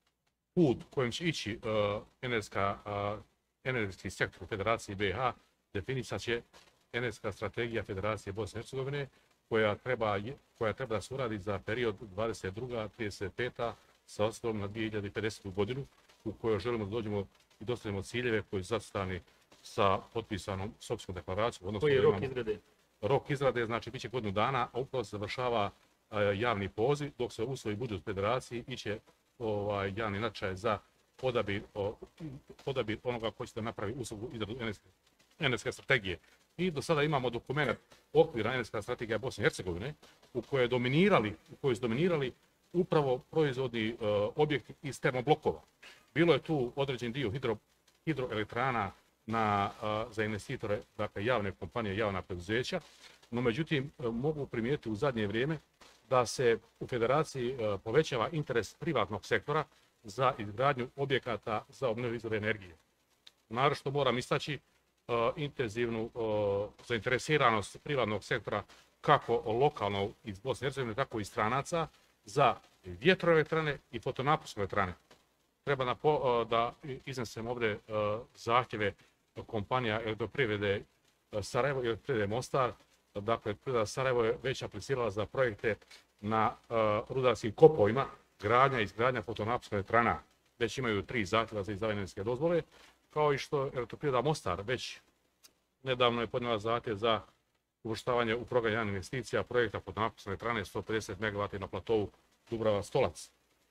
Speaker 7: put kojim će ići e, energetska, e, energetski sektor u Federaciji B i H definisat će energetska strategija Federacije Bosne i Hercegovine, koja treba, koja treba da se uradi za period dvadeset druga do trideset peta sa osnovom na dvije hiljade pedesetu godinu, u kojoj želimo da dođemo i dostavimo ciljeve koji su zacrtani sa potpisanom Sopskom deklaracijom.
Speaker 2: Koji je rok izrade?
Speaker 7: Rok izrade, znači, bit će godinu dana, a upravo se završava uh, javni poziv, dok se usvoji budžet u Federaciji, iće ovaj, javni natječaj za odabir, o, odabir onoga koji će da napravi uslugu izradu energetske, energetske strategije. I do sada imamo dokument okvira energetska strategija Bosne i Hercegovine, u kojoj, dominirali, u kojoj su dominirali upravo proizvodni uh, objekti iz termoblokova. Bilo je tu određen dio hidro, hidroelektrana na, uh, za investitore, dakle javne kompanije, javna preduzeća, no međutim uh, mogu primijetiti u zadnje vrijeme da se u Federaciji uh, povećava interes privatnog sektora za izgradnju objekata za obnovljive izvore energije. Naročito moram istaći uh, intenzivnu uh, zainteresiranost privatnog sektora kako lokalno iz Bosne i Hercegovine, tako i stranaca za vjetroelektrane i fotonaponske elektrane. Treba na po, da iznesem ovdje zahtjeve kompanija elektroprivrede Sarajevo i elektroprivrede Mostar. Dakle, privreda Sarajevo je već aplicirala za projekte na rudarskim kopovima, gradnja i izgradnja fotonaponskih elektrana. Već imaju tri zahtjeva za izdavanje energetske dozvole, kao i što elektroprivreda Mostar već nedavno je podnijela zahtjev za uvrštavanje u program javnih investicija projekta fotonaponske elektrane sto pedeset megavata na platovu Dubrava Stolac.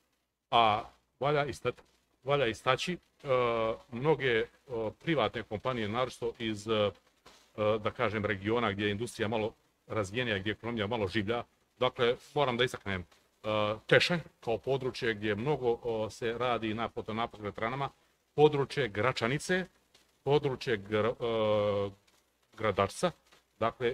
Speaker 7: A valja, istati, valja istaći uh, mnoge uh, privatne kompanije, naročito iz, uh, da kažem, regiona gdje je industrija malo razvijenija, gdje je ekonomija malo življa. Dakle, moram da istaknem uh, Tešanj kao područje gdje mnogo uh, se radi na fotonaponskim elektranama, područje Gračanice, područje gr, uh, Gradačca. Dakle,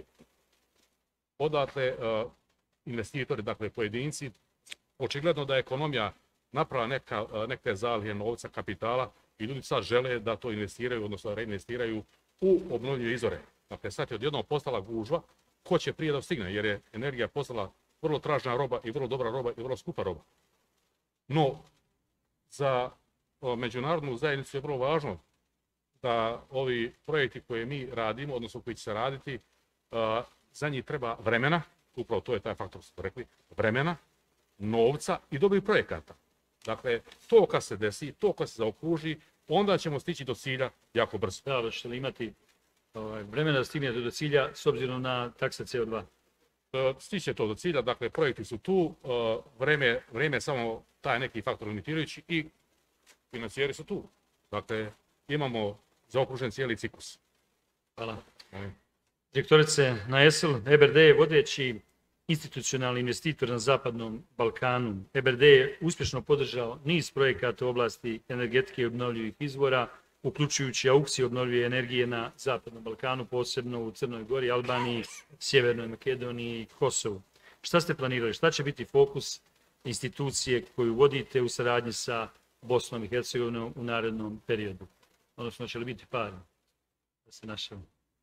Speaker 7: odatle uh, investitori, dakle pojedinci, očigledno da je ekonomija napravila neka, neke zalihe novca, kapitala i ljudi sad žele da to investiraju, odnosno reinvestiraju u obnovljive izvore. Dakle, sad je odjednom postala gužva, ko će prije da stigne, jer je energija postala vrlo tražna roba i vrlo dobra roba i vrlo skupa roba. No, za o, međunarodnu zajednicu je vrlo važno da ovi projekti koje mi radimo, odnosno koji će se raditi, a, za njih treba vremena, upravo to je taj faktor, što smo rekli, vremena, novca i dobrih projekata. Dakle, to kad se desi, to kad se zaokruži, onda ćemo stići do cilja jako brzo.
Speaker 2: Da, da ćete li imati ovaj, vremena da stignete do cilja s obzirom na takse C O dva?
Speaker 7: E, stiće to do cilja, dakle, projekti su tu, e, vreme, vreme je samo taj neki faktor limitirajući i financijeri su tu. Dakle, imamo zaokružen cijeli ciklus.
Speaker 2: Hvala.
Speaker 7: Molim.
Speaker 2: Direktorice na E S L, E B R D je vodeći institucionalni investitor na Zapadnom Balkanu. E B R D je uspješno podržao niz projekata u oblasti energetike i obnovljivih izvora, uključujući aukcije obnovljive energije na Zapadnom Balkanu, posebno u Crnoj Gori, Albaniji, Sjevernoj Makedoniji i Kosovu. Šta ste planirali? Šta će biti fokus institucije koju vodite u saradnji sa Bosnom i Hercegovinom u narednom periodu? Odnosno, će li biti par da se našao?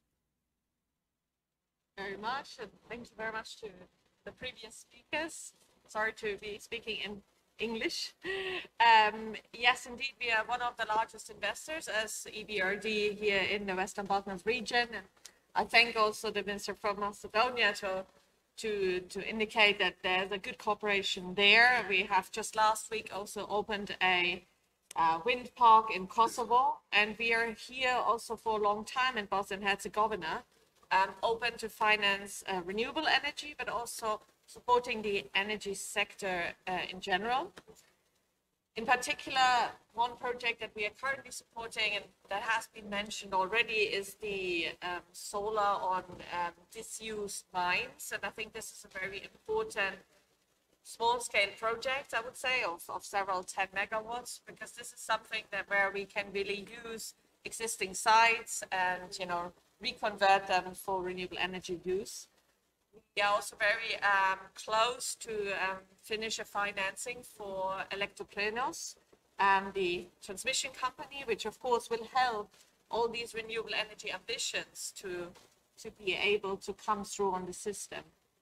Speaker 8: Very much, and thank you very much to the previous speakers. Sorry to be speaking in English. Um, yes, indeed, we are one of the largest investors as E B R D here in the Western Balkans region. And I thank also the Minister from Macedonia to to, to indicate that there's a good cooperation there. We have just last week also opened a uh, wind park in Kosovo, and we are here also for a long time in Bosnia and Herzegovina, um, open to finance uh, renewable energy, but also supporting the energy sector uh, in general. In particular, one project that we are currently supporting and that has been mentioned already is the um, solar on um, disused mines. And I think this is a very important small-scale project, I would say, of, of several ten megawatts, because this is something that where we can really use existing sites and, you know, reconvert them for renewable energy use. We are also very um, close to um, finish a financing for Elektroprinos, um, the transmission company, which of course will help all these renewable energy ambitions to, to be able to come through on the system.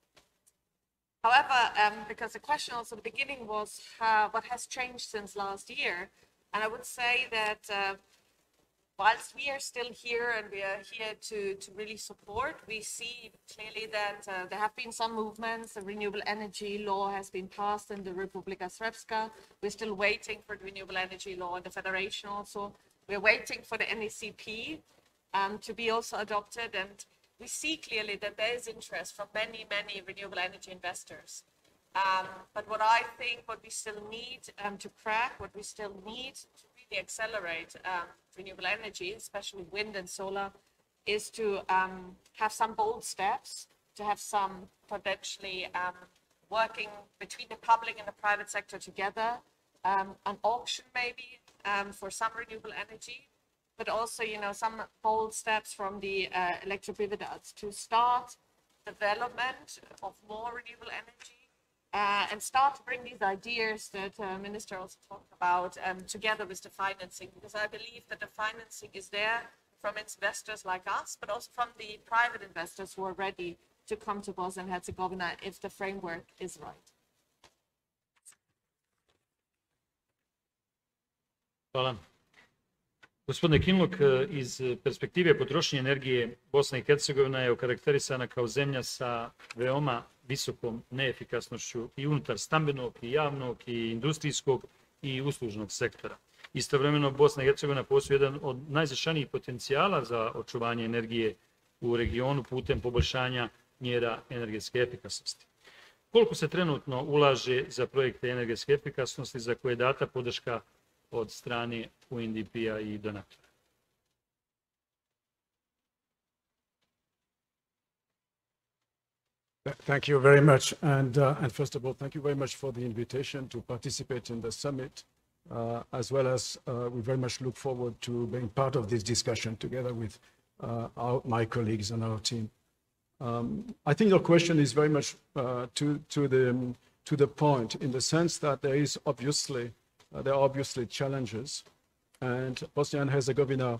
Speaker 8: However, um, because the question also at the beginning was uh, what has changed since last year, and I would say that uh, whilst we are still here and we are here to, to really support, we see clearly that uh, there have been some movements. The renewable energy law has been passed in the Republika Srpska. We're still waiting for the renewable energy law in the Federation also. We're waiting for the N E C P um, to be also adopted. And we see clearly that there is interest from many, many renewable energy investors. Um, but what I think what we still need um, to crack, what we still need to really accelerate um, renewable energy, especially wind and solar, is to um, have some bold steps, to have some potentially um, working between the public and the private sector together, um, an auction maybe um, for some renewable energy, but also, you know, some bold steps from the uh, electroprividas to start development of more renewable energy. Uh, and start to bring these ideas that uh, Minister also talked about um, together with the financing, because I believe that the financing is there from investors like us, but also from the private investors who are ready to come to Bosnia and Herzegovina if the framework is right.
Speaker 2: Hvala. Gospodine Kinloch, iz perspektive potrošnje energije, Bosna i Hercegovina je okarakterisana kao zemlja sa veoma visokom neefikasnošću i unutar stambenog, i javnog, i industrijskog, i uslužnog sektora. Istovremeno, Bosna i Hercegovina posjeduje jedan od najznačajnijih potencijala za očuvanje energije u regionu putem poboljšanja mjera energetske efikasnosti. Koliko se trenutno ulaže za projekte energetske efikasnosti za koje je data podrška od strane U N D P-a i donatora?
Speaker 9: Thank you very much. And, uh, and first of all, thank you very much for the invitation to participate in the summit, uh, as well as uh, we very much look forward to being part of this discussion together with uh, our, my colleagues and our team. Um, I think your question is very much uh, to, to, the, to the point, in the sense that there is obviously, uh, there are obviously challenges, and Bosnia and Herzegovina,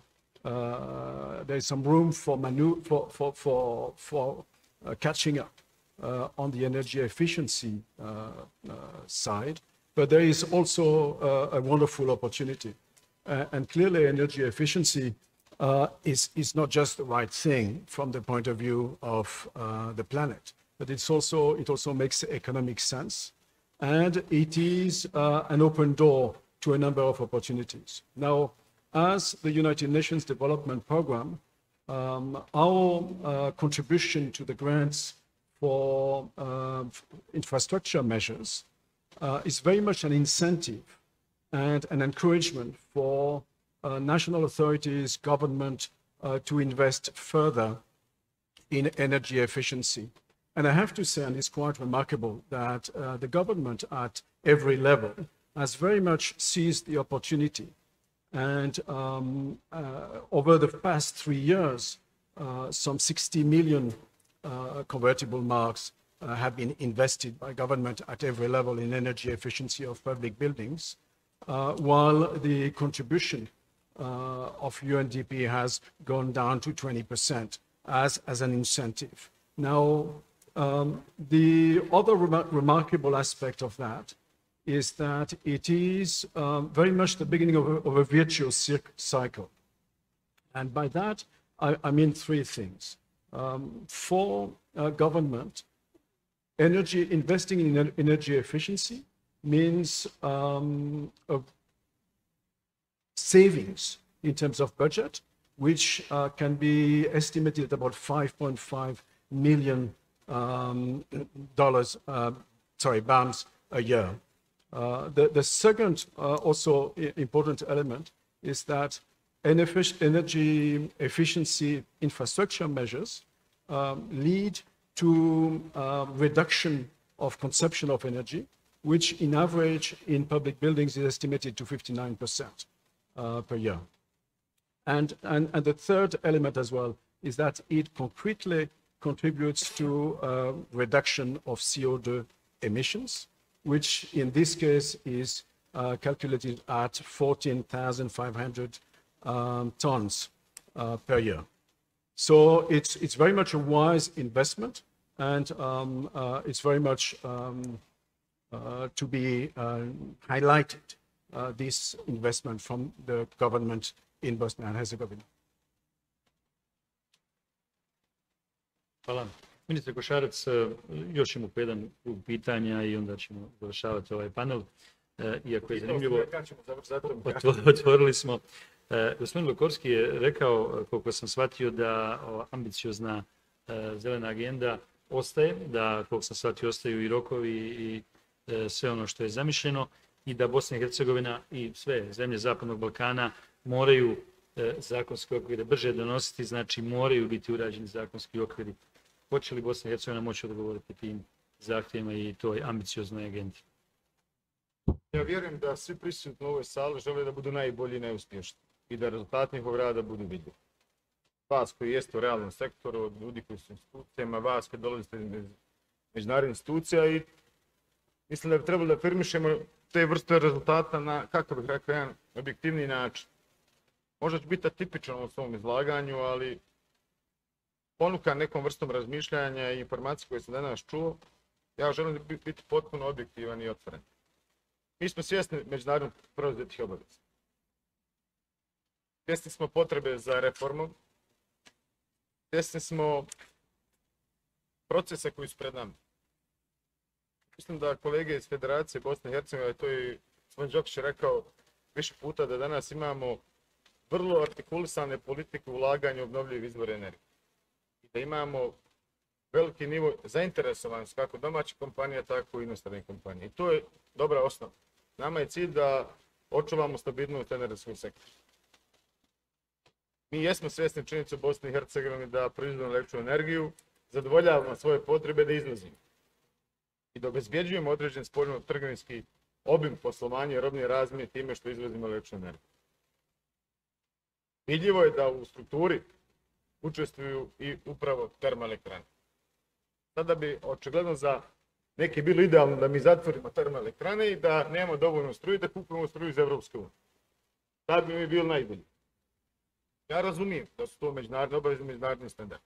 Speaker 9: uh, there is some room for, manu for, for, for, for uh, catching up. Uh, on the energy efficiency uh, uh, side, but there is also uh, a wonderful opportunity. Uh, and clearly energy efficiency uh, is, is not just the right thing from the point of view of uh, the planet, but it's also, it also makes economic sense. And it is uh, an open door to a number of opportunities. Now, as the United Nations Development Programme, um, our uh, contribution to the grants for uh, infrastructure measures uh, is very much an incentive and an encouragement for uh, national authorities, government uh, to invest further in energy efficiency. And I have to say, and it's quite remarkable, that uh, the government at every level has very much seized the opportunity. And um, uh, over the past three years, uh, some sixty million Uh, convertible marks uh, have been invested by government at every level in energy efficiency of public buildings, uh, while the contribution uh, of U N D P has gone down to twenty percent as, as an incentive. Now, um, the other remar remarkable aspect of that is that it is um, very much the beginning of a, of a virtuous cycle. And by that, I, I mean three things. Um, for uh, government, energy, investing in ener- energy efficiency means um, a savings in terms of budget, which uh, can be estimated at about five point five million um, dollars, uh, sorry, pounds a year. Uh, the, the second uh, also i- important element is that energy efficiency infrastructure measures um, lead to uh, reduction of consumption of energy, which in average in public buildings is estimated to fifty-nine percent uh, per year. And, and, and the third element as well is that it concretely contributes to uh, reduction of C O two emissions, which in this case is uh, calculated at fourteen thousand five hundred um, tons uh, per year. So it's, it's very much a wise investment, and um, uh, it's very much um, uh, to be uh, highlighted, uh, this investment from the government in Bosnia and Herzegovina.
Speaker 2: Hvala. Ministre Košarac, e, još imamo jedan krug pitanja i onda ćemo završavati ovaj panel. E, Iako je zanimljivo, otvo- otvorili smo. E, Gospodin Lokorski je rekao, koliko sam shvatio, da o, ambiciozna e, zelena agenda ostaje, da koliko sam shvatio ostaju i rokovi i e, sve ono što je zamišljeno i da Bosna i Hercegovina i sve zemlje Zapadnog Balkana moraju e, zakonske okvire brže donositi, znači moraju biti urađeni zakonski okviri. Hoće li Bosna i Hercegovina moći odgovoriti tim zahtjevima i toj ambicioznoj agendi?
Speaker 4: Ja vjerujem da svi prisutni u ovoj sali žele da budu najbolji i najuspješniji i da rezultati njihovog rada budu vidljivi. Vas koji jeste u realnom sektoru, od ljudi koji su u institucijama, vas koji dolazite iz međunarodnih institucija, i mislim da bi trebalo da afirmišemo te vrste rezultata na, kako bih rekao, jedan objektivni način. Možda će biti atipičan u svom izlaganju, ali ponukan nekom vrstom razmišljanja i informacije koje sam danas čuo, ja želim biti potpuno objektivan i otvoren. Mi smo svjesni međunarodno preuzetih obaveza. Svjesni smo potrebe za reformom. Svjesni smo procesa koji su pred nama. Mislim da kolege iz Federacije Bosne i Hercegovine, to je gospodin Đokić rekao više puta, da danas imamo vrlo artikulisane politike ulaganja u obnovljive izvore energije. I da imamo veliki nivo zainteresovanosti kako domaćih kompanija, tako i inostranih kompanija. I to je dobra osnova. Nama je cilj da očuvamo stabilnost energetskog sektora. Mi jesmo svjesni činjenice u Bosni i Hercegovini da proizvodimo električnu energiju, zadovoljavamo svoje potrebe da izvozimo i da obezbjeđujemo određen spoljno-trgovinski obim poslovanja i robne razmjene time što izvozimo električnu energiju. Vidljivo je da u strukturi učestvuju i upravo termoelektrane. Sada bi očigledno za neki bilo idealno da mi zatvorimo termoelektrane i da nemamo dovoljno struje, da kupujemo struju iz Evropske unije. Tad bi mi bilo najbolji. Ja razumijem da su to međunarodne obaveze, međunarodni standard.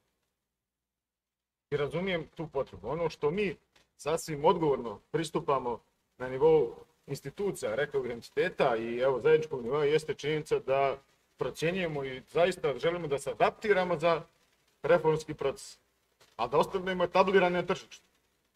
Speaker 4: I razumijem tu potrebu. Ono što mi sasvim odgovorno pristupamo na nivou institucija, rekao bih entiteta i evo zajedničkog nivoa, jeste činjenica da procjenjujemo i zaista želimo da se adaptiramo za reformski proces, a da ostanemo etablirani na tržištu.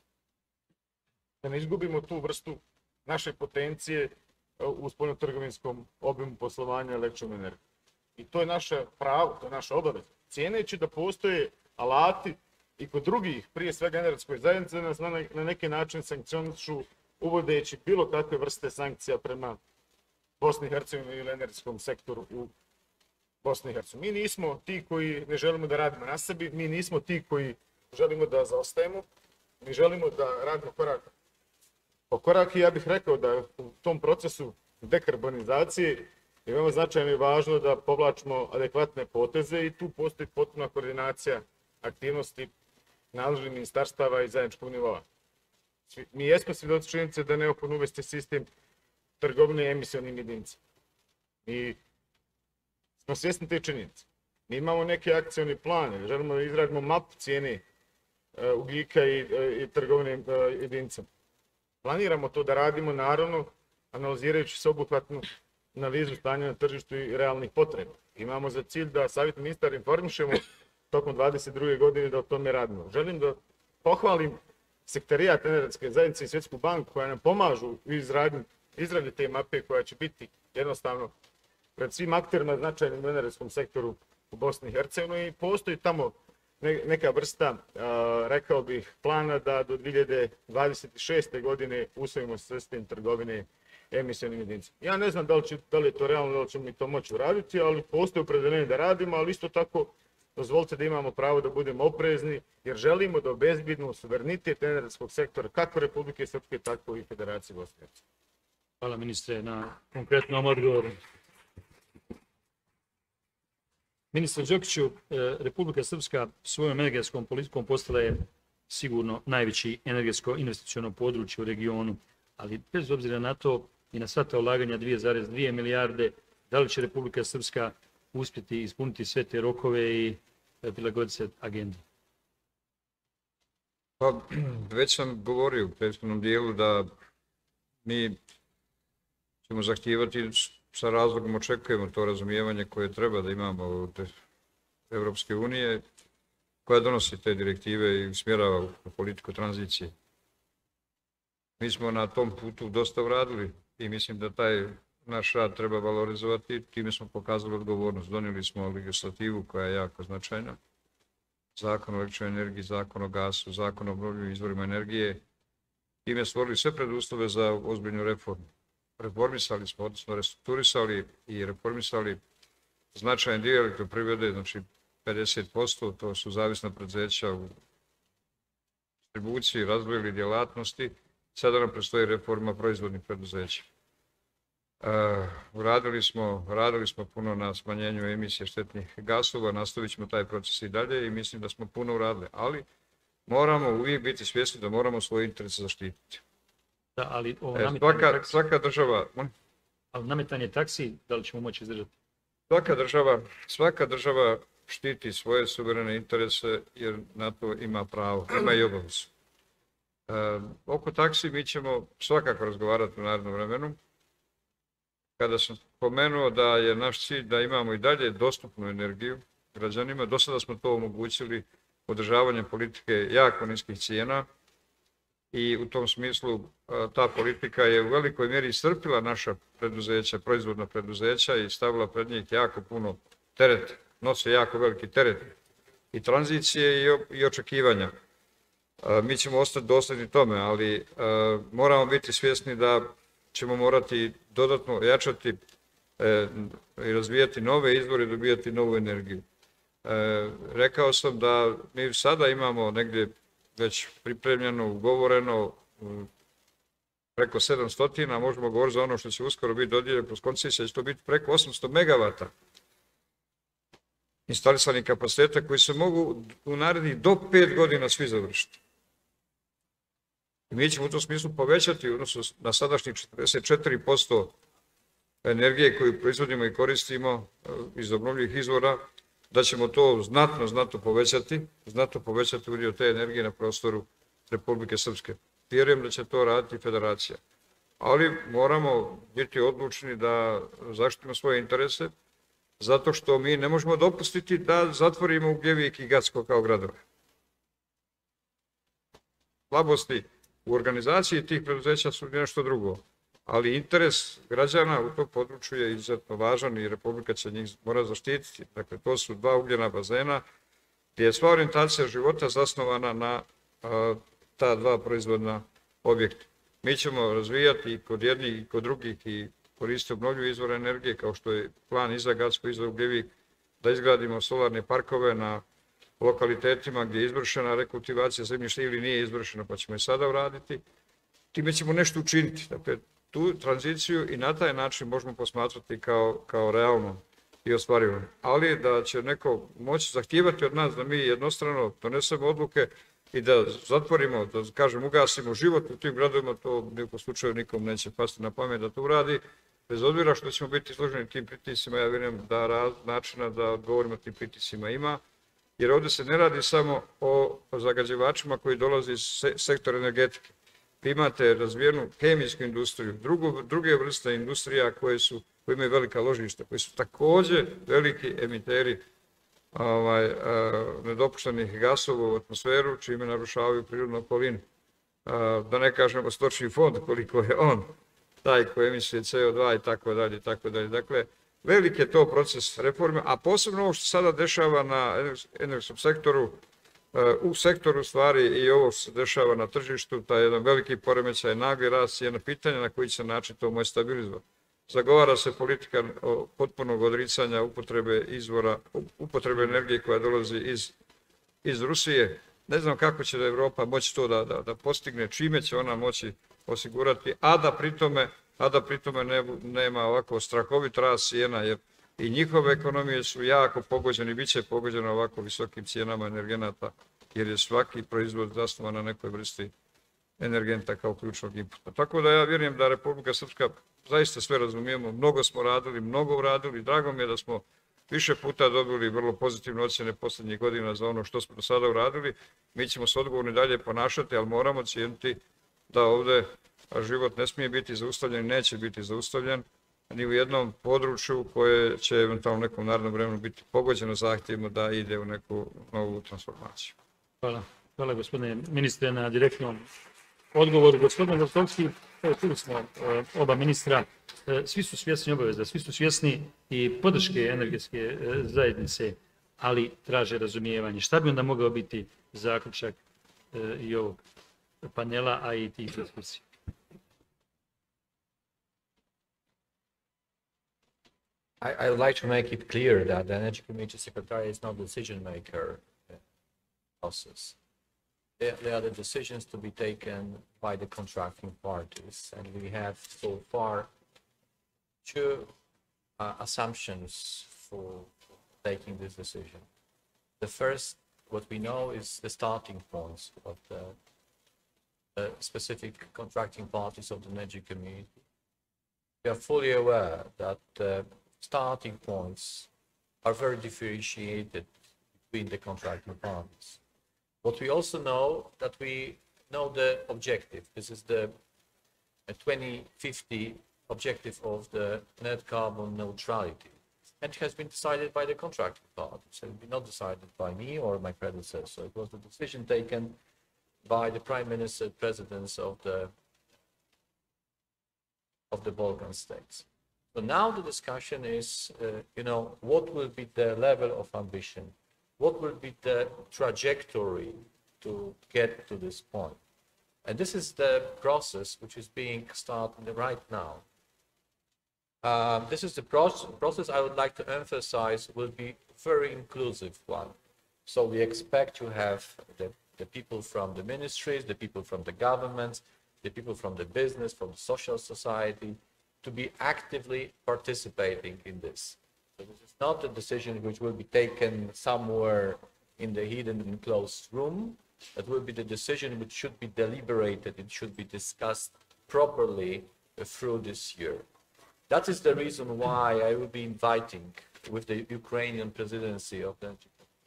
Speaker 4: Da ne izgubimo tu vrstu naše potencije u spoljnotrgovinskom obimu poslovanja električnom energijom. I to je naše pravo, to je naša obaveza. Cijeneći da postoje alati i kod drugih, prije svega energetskoj zajednici, da nas na, na neki način sankcionišu, uvodeći bilo kakve vrste sankcija prema Bosni i Hercegovini ili energetskom sektoru u Bosni i Hercegovini. Mi nismo ti koji ne želimo da radimo na sebi, mi nismo ti koji želimo da zaostajemo, mi želimo da radimo korak po korak, i ja bih rekao da u tom procesu dekarbonizacije je veoma značajno i važno da povlačimo adekvatne poteze i tu postoji potpuna koordinacija aktivnosti nadležnih ministarstava i zajedničkog nivoa. Mi jesmo svjedoci činjenice da je neophodno uvesti sistem trgovine emisionim jedinicama. Mi smo svjesni te činjenice. Mi imamo neki akcioni plan, želimo da izradimo mapu cijene ugljika i, i trgovine jedinicama. Planiramo to da radimo, naravno, analizirajući sveobuhvatnu analizu stanja na tržištu i realnih potreba. Imamo za cilj da savjet ministar informišemo tokom dvadeset druge godine da o tome radimo. Želim da pohvalim Sekretarijat energetske zajednice i Svjetsku banku koja nam pomažu u izradnji, izradi te mape koja će biti jednostavno pred svim akterima značajnim u energetskom sektoru u Bosni i Hercegovini i postoji tamo neka vrsta, rekao bih, plana da do dvije hiljade dvadeset šeste. godine usvojimo sistem trgovine emisionim jedinicama. Ja ne znam da li, će, da li je to realno, da li ćemo mi to moći uraditi, ali postoje opredeljenje da radimo, ali isto tako dozvolite da imamo pravo da budemo oprezni, jer želimo da obezbedimo suverenitet energetskog sektora kako Republike Srpske, tako i Federacije Bosne i Hercegovine.
Speaker 2: Hvala ministre na konkretnom odgovoru. Ministre Đokiću, Republika Srpska svojom energetskom politikom postala je sigurno najveći energetsko investiciono područje u regionu, ali bez obzira na to i na sva ta ulaganja dvije zarez dvije milijarde, da li će Republika Srpska uspjeti ispuniti sve te rokove i prilagoditi se agendi?
Speaker 5: Pa, već sam govorio u prethodnom dijelu da mi ćemo zahtijevati, sa razlogom očekujemo to razumijevanje koje treba da imamo od Evropske unije, koja donosi te direktive i usmjerava u politiku tranzicije. Mi smo na tom putu dosta uradili i mislim da taj naš rad treba valorizovati. Time smo pokazali odgovornost. Donijeli smo legislativu koja je jako značajna. Zakon o električnoj energiji, zakon o gasu, zakon o obnovljivim izvorima energije. Time stvorili sve preduslove za ozbiljnu reformu. Reformisali smo, odnosno restrukturisali i reformisali značajan dio elektroprivrede, znači pedeset posto, to su zavisna preduzeća u distribuciji, razvojili djelatnosti. Sada nam predstoji reforma proizvodnih preduzeća. Radili smo, radili smo puno na smanjenju emisije štetnih gasova, nastavit ćemo taj proces i dalje i mislim da smo puno uradili, ali moramo uvijek biti svjesni da moramo svoje interese zaštititi.
Speaker 2: Da, ali ovo
Speaker 5: e,
Speaker 2: nametanje
Speaker 5: svaka,
Speaker 2: taksi,
Speaker 5: svaka država,
Speaker 2: ali nametanje taksi, da li ćemo moći izdržati?
Speaker 5: Svaka država, svaka država štiti svoje suverene interese jer na to ima pravo, ima i obavezu. E, oko taksi mi ćemo svakako razgovarati u narednom vremenu. Kada sam pomenuo da je naš cilj da imamo i dalje dostupnu energiju građanima, do sada smo to omogućili održavanjem politike jako niskih cijena i u tom smislu ta politika je u velikoj mjeri iscrpila naša preduzeća, proizvodna preduzeća i stavila pred njih jako puno tereta, nose jako veliki teret i tranzicije i očekivanja. Mi ćemo ostati dosljedni tome, ali moramo biti svjesni da ćemo morati dodatno jačati e, i razvijati nove izvore i dobijati novu energiju. E, rekao sam da mi sada imamo negdje već pripremljeno, ugovoreno preko sedamsto, a možemo govoriti za ono što će uskoro biti dodijeljeno kroz koncesije, će to biti preko osamsto megavata instalisanih kapaciteta koji se mogu u narednih do pet godina svi završiti. Mi ćemo u tom smislu povećati odnosno na sadašnjih četrdeset četiri posto energije koju proizvodimo i koristimo iz obnovljivih izvora, da ćemo to znatno, znatno povećati, znatno povećati udio te energije na prostoru Republike Srpske. Vjerujem da će to raditi Federacija. Ali moramo biti odlučni da zaštitimo svoje interese, zato što mi ne možemo dopustiti da zatvorimo Ugljevik i Gacko kao gradove. Slabosti u organizaciji tih preduzeća su nešto drugo, ali interes građana u tom području je izuzetno važan i Republika će njih mora zaštititi. Dakle, to su dva ugljena bazena gdje je sva orijentacija života zasnovana na a, ta dva proizvodna objekta. Mi ćemo razvijati i kod jednih i kod drugih i koristiti obnovljive izvore energije, kao što je plan i za Gacko i za Ugljevik, da izgradimo solarne parkove na lokalitetima gdje je izvršena rekultivacija zemljišta ili nije izvršena, pa ćemo i sada uraditi. Time ćemo nešto učiniti. Dakle, tu tranziciju i na taj način možemo posmatrati kao, kao realno i ostvarivo. Ali da će neko moći zahtijevati od nas da mi jednostrano donesemo odluke i da zatvorimo, da kažem, ugasimo život u tim gradovima, to ni u slučaju nikom neće pasti na pamet da to uradi. Bez obzira što ćemo biti izloženi tim pritiscima, ja vjerujem da raz, načina da odgovorimo tim pritiscima ima. Jer ovdje se ne radi samo o zagađivačima koji dolaze iz sektora energetike. Vi imate razvijenu hemijsku industriju, drugu, druge vrste industrija koje, su, koje imaju velika ložišta, koji su također veliki emiteri ovaj, a, nedopuštenih gasova u atmosferu, čime narušavaju prirodnu okolinu. da ne kažemo stočni fond, koliko je on taj koji emisije C O dva i tako dalje, i tako dalje. Dakle, velik je to proces reforme, a posebno ovo što se sada dešava na energetskom sektoru, u sektoru stvari i ovo što se dešava na tržištu, taj jedan veliki poremećaj, nagli rast, jedno pitanje na koji će način to može stabilizovati. Zagovara se politika potpunog odricanja upotrebe izvora, upotrebe energije koja dolazi iz, iz Rusije. Ne znam kako će da Evropa moći to da, da, da postigne, čime će ona moći osigurati, a da pritome, a da pritome ne, nema ovako strahovit rast cijena, jer i njihove ekonomije su jako pogođene i bit će pogođene ovako visokim cijenama energenata, jer je svaki proizvod zasnovan na nekoj vrsti energenta kao ključnog inputa. Tako da ja vjerujem da Republika Srpska zaista sve razumijemo, mnogo smo radili, mnogo uradili, drago mi je da smo više puta dobili vrlo pozitivne ocjene posljednjih godina za ono što smo do sada uradili. Mi ćemo se odgovorni dalje ponašati, ali moramo cijeniti da ovdje život ne smije biti zaustavljen, neće biti zaustavljen ni u jednom području koje će eventualno u nekom narednom vremenu biti pogođeno zahtjevima da ide u neku novu transformaciju.
Speaker 2: Hvala. Hvala gospodine ministre na direktnom odgovoru. Gospodine Rostovski, čuli smo oba ministra, svi su svjesni obaveza, svi su svjesni i podrške energetske zajednice, ali traže razumijevanje. Šta bi onda mogao biti zaključak i ovog panela, a i tih diskusija?
Speaker 3: I, I would like to make it clear that the Energy Committee Secretary is not the decision maker process. They, they are the decisions to be taken by the contracting parties, and we have so far two uh, assumptions for taking this decision. The first, what we know, is the starting points of the uh, specific contracting parties of the Energy Committee. We are fully aware that uh, starting points are very differentiated between the contracting parties. What we also know, that we know the objective. This is the uh, twenty fifty objective of the net carbon neutrality. And it has been decided by the contracting parties. It has been not decided by me or my predecessor. It was the decision taken by the Prime Minister, presidents of the of the Balkan states. So now the discussion is, uh, you know, what will be the level of ambition? What will be the trajectory to get to this point? And this is the process which is being started right now. Um, this is the process, process I would like to emphasize will be very inclusive one. So we expect to have the, the people from the ministries, the people from the governments, the people from the business, from the social society, to be actively participating in this. So this is not a decision which will be taken somewhere in the hidden and closed room. It will be the decision which should be deliberated, it should be discussed properly through this year. That is the reason why I will be inviting with the Ukrainian presidency of the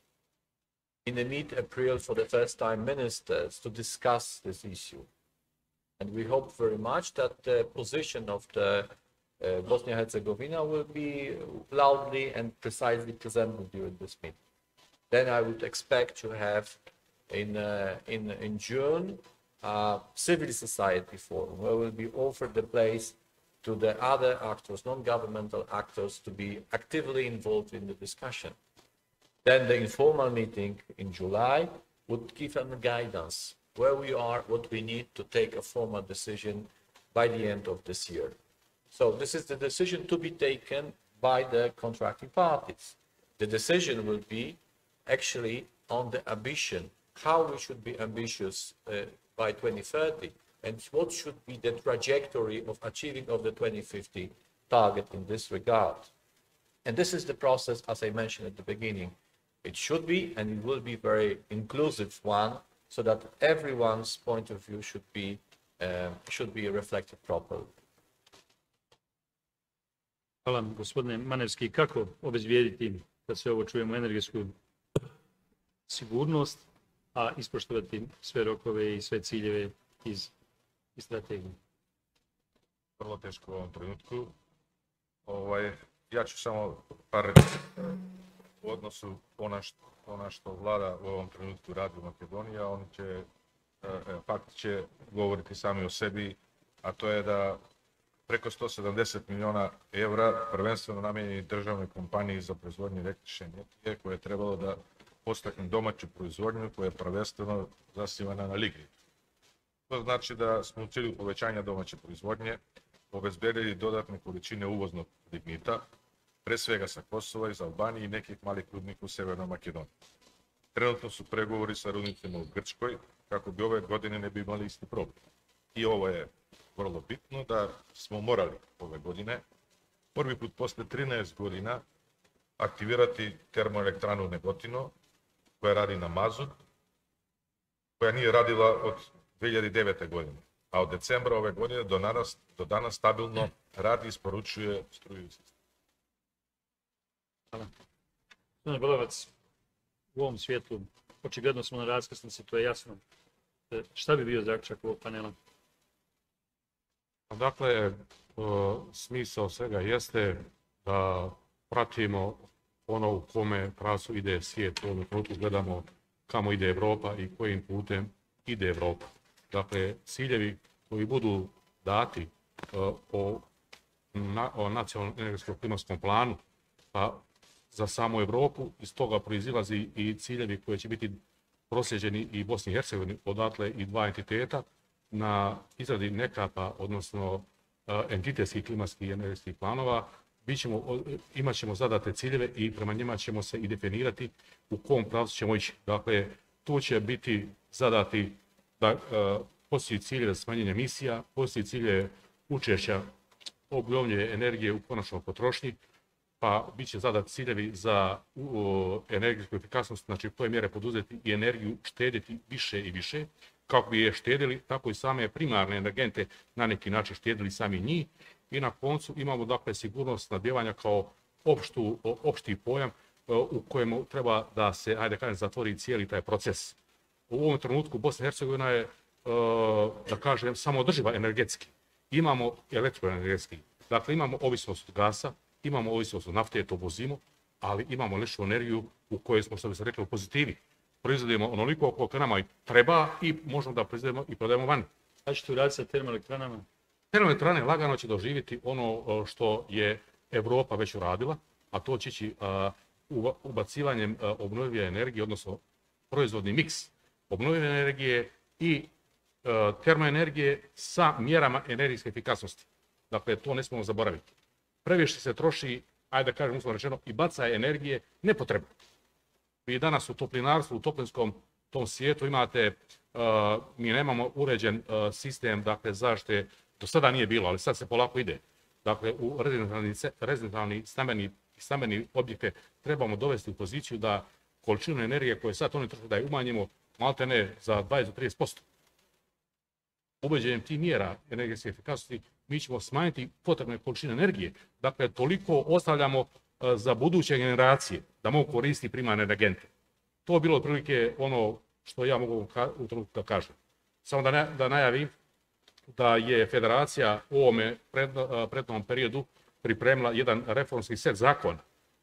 Speaker 3: in the mid-April for the first time ministers to discuss this issue. And we hope very much that the position of the uh, Bosnia-Herzegovina will be loudly and precisely presented during this meeting. Then I would expect to have in, uh, in, in June uh, civil society forum where will be offered the place to the other actors, non-governmental actors, to be actively involved in the discussion. Then the informal meeting in July would give them guidance where we are, what we need to take a formal decision by the end of this year. So this is the decision to be taken by the contracting parties. The decision will be actually on the ambition, how we should be ambitious uh, by twenty thirty, and what should be the trajectory of achieving of the twenty fifty target in this regard. And this is the process, as I mentioned at the beginning. It should be, and it will be very inclusive one, so that everyone's point of view should be, uh, should be reflected properly.
Speaker 2: Hvala gospodine Manevski. Kako obezbijediti da sve ovo čujemo energetsku sigurnost, a ispoštovati sve rokove i sve ciljeve iz, iz strategije?
Speaker 6: Vrlo teško u ovom trenutku. Ovaj, ja ću samo par reći u odnosu ona što, ona što vlada u ovom trenutku radi u Makedoniji, a oni će fakt će govoriti sami o sebi, a to je da preko sto sedamdeset miliona evra prvenstveno namijenjeni državnoj kompaniji za proizvodnju električne energije koje je trebalo da postakne domaću proizvodnju koja je prvenstveno zasnivana na lignitu. To znači da smo u cilju povećanja domaće proizvodnje obezbedili dodatne količine uvoznog lignita, pre svega sa Kosova iz Albanije i nekih malih rudnika u Severnoj Makedoniji. Trenutno su pregovori sa rudnicima u Grčkoj kako bi ove godine ne bi imali isti problem. I ovo je vrlo bitno da smo morali ove godine, prvi put posle trinaest godina, aktivirati termoelektranu Negotino, koja radi na mazut, koja nije radila od dve hiljade devete. godine, a od decembra ove godine do danas, do danas stabilno radi i isporučuje struju.
Speaker 2: Hvala. Gospodine Bolovac, u ovom svijetu očigledno smo na raskrsnici, to je jasno. Šta bi bio zaključak ovog panela?
Speaker 7: Dakle, smisao svega jeste da pratimo ono u kome pravcu ide svijet. U ovom trenutku gledamo kamo ide Evropa i kojim putem ide Evropa. Dakle, ciljevi koji budu dati o, na, o nacionalnom energetskom klimatskom planu, pa za samu Evropu, iz toga proizilazi i ciljevi koji će biti proslijeđeni i Bosni i Hercegovini, odatle i dva entiteta, na izradi nekapa, odnosno entitetskih klimatskih i energetskih planova, Bićemo, imat ćemo zadate ciljeve i prema njima ćemo se i definirati u kom pravcu ćemo ići. Dakle, tu će biti zadati da e, postoji ciljeve smanjenja emisija, postoji ciljeve učešća obnovljive energije u konačnoj potrošnji, pa bit će zadati ciljevi za u, energetsku efikasnost, znači koje mjere poduzeti i energiju štediti više i više, kako bi je štedili, tako i same primarne energente na neki način štedili sami njih. I na koncu imamo dakle sigurnost snabdijevanja kao opštu, opšti pojam u kojemu treba da se, ajde kažem, zatvori cijeli taj proces. U ovom trenutku Bosna i Hercegovina je, da kažem, samoodrživa energetski. Imamo elektroenergetski, dakle imamo ovisnost od gasa, imamo ovisnost od nafte, to vozimo, ali imamo električnu energiju u kojoj smo, što bi se rekli, u pozitivi. Proizvodimo onoliko koliko nama i treba i možemo da proizvodimo i prodajemo vani.
Speaker 2: Šta ćete uraditi sa termoelektranama?
Speaker 7: Termoelektrane lagano će doživjeti ono što je Evropa već uradila, a to će ići ubacivanjem obnovljive energije, odnosno proizvodni miks obnovljive energije i termoenergije sa mjerama energetske efikasnosti. Dakle, to ne smijemo zaboraviti. Previše se troši, ajde da kažem uslovno rečeno, i baca energije nepotrebno. Vi danas u toplinarstvu, u toplinskom tom svijetu imate, mi nemamo uređen sistem, dakle, zaštite. Do sada nije bilo, ali sad se polako ide. Dakle, u rezidentalni stambeni, stambeni objekte trebamo dovesti u poziciju da količinu energije koje sad oni troše da je umanjimo malte ne za dvadeset do trideset posto. Ubeđenjem tih mjera energetske efikasnosti mi ćemo smanjiti potrebne količine energije. Dakle, toliko ostavljamo za buduće generacije da mogu koristiti primarne energente. To je bilo otprilike ono što ja mogu u trenutku da kažem. Samo da, ne, da najavim da je federacija u ovome prethodnom periodu pripremila jedan reformski set zakona.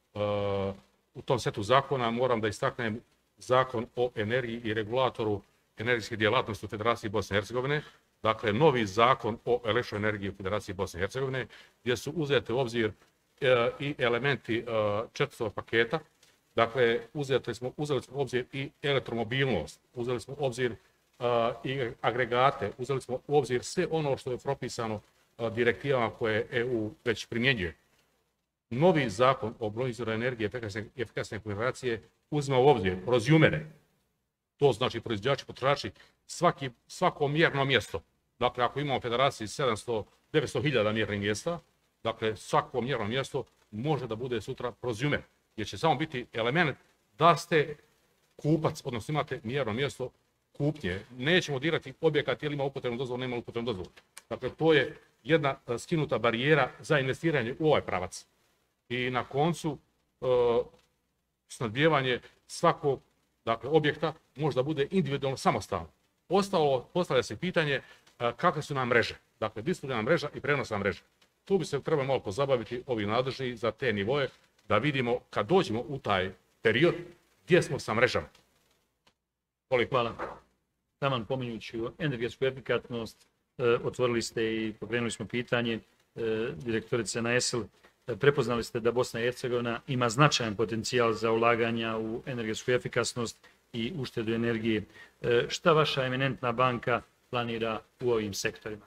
Speaker 7: U tom setu zakona moram da istaknem zakon o energiji i regulatoru energetske djelatnosti u Federaciji Bosne i Hercegovine, dakle novi zakon o električnoj energiji u Federaciji Bosne i Hercegovine, gdje su uzete u obzir i elementi četvrtog paketa, dakle uzeli smo, uzeli smo u obzir i elektromobilnost, uzeli smo u obzir Uh, i agregate, uzeli smo u obzir sve ono što je propisano uh, direktivama koje E U već primjenjuje. Novi zakon o obnovljivim izvorima energije i efikasne kogeneracije uzima u obzir prozjumere, to znači proizvođači, potrošači, svaki, svako mjerno mjesto. Dakle, ako imamo u federaciji sedamsto do devetsto hiljada mjernih mjesta, dakle, svako mjerno mjesto može da bude sutra prozjumer, jer će samo biti element da ste kupac, odnosno imate mjerno mjesto kupnje. Nećemo dirati objekat ili ima upotrebnu dozvolu, nema upotrebnu dozvolu. Dakle, to je jedna skinuta barijera za investiranje u ovaj pravac. I na koncu, e, snadbijevanje svakog, dakle, objekta može da bude individualno samostalno. Ostalo, postavlja se pitanje e, kakve su nam mreže. Dakle, distributivna mreža i prenosna mreža. Tu bi se trebalo malo pozabaviti ovi nadležni za te nivoje, da vidimo kad dođemo u taj period gdje smo sa mrežama.
Speaker 2: Hvala. taman pominjući energetsku efikasnost, otvorili ste i pokrenuli smo pitanje direktorice na E S L, prepoznali ste da Bosna i Hercegovina ima značajan potencijal za ulaganja u energetsku efikasnost i uštedu energije. Šta vaša eminentna banka planira u ovim sektorima?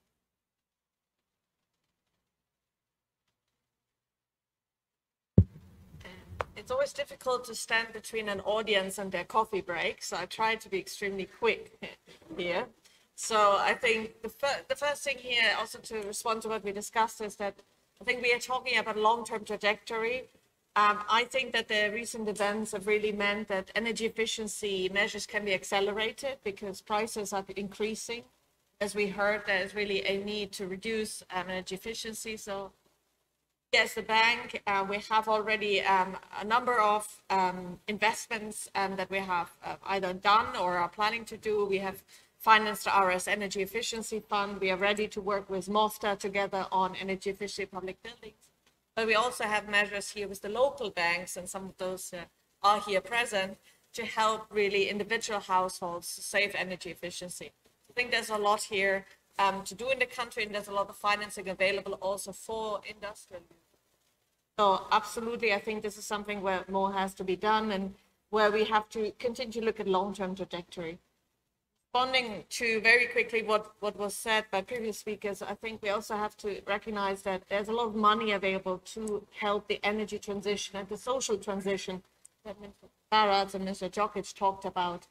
Speaker 8: It's always difficult to stand between an audience and their coffee break, so I try to be extremely quick here. So I think the, fir the first thing here, also to respond to what we discussed, is that I think we are talking about long-term trajectory. Um, I think that the recent events have really meant that energy efficiency measures can be accelerated because prices are increasing. As we heard, there is really a need to reduce um, energy efficiency. So yes, the bank, uh, we have already um, a number of um, investments um, that we have uh, either done or are planning to do. We have financed the R S Energy Efficiency Fund. We are ready to work with MOSTA together on energy efficiency public buildings. But we also have measures here with the local banks, and some of those uh, are here present, to help really individual households save energy efficiency. I think there's a lot here um, to do in the country, and there's a lot of financing available also for industrial use. So absolutely, I think this is something where more has to be done and where we have to continue to look at long-term trajectory. Responding to very quickly what, what was said by previous speakers, I think we also have to recognize that there's a lot of money available to help the energy transition and the social transition that Mister Barat and Mister Djokic talked about.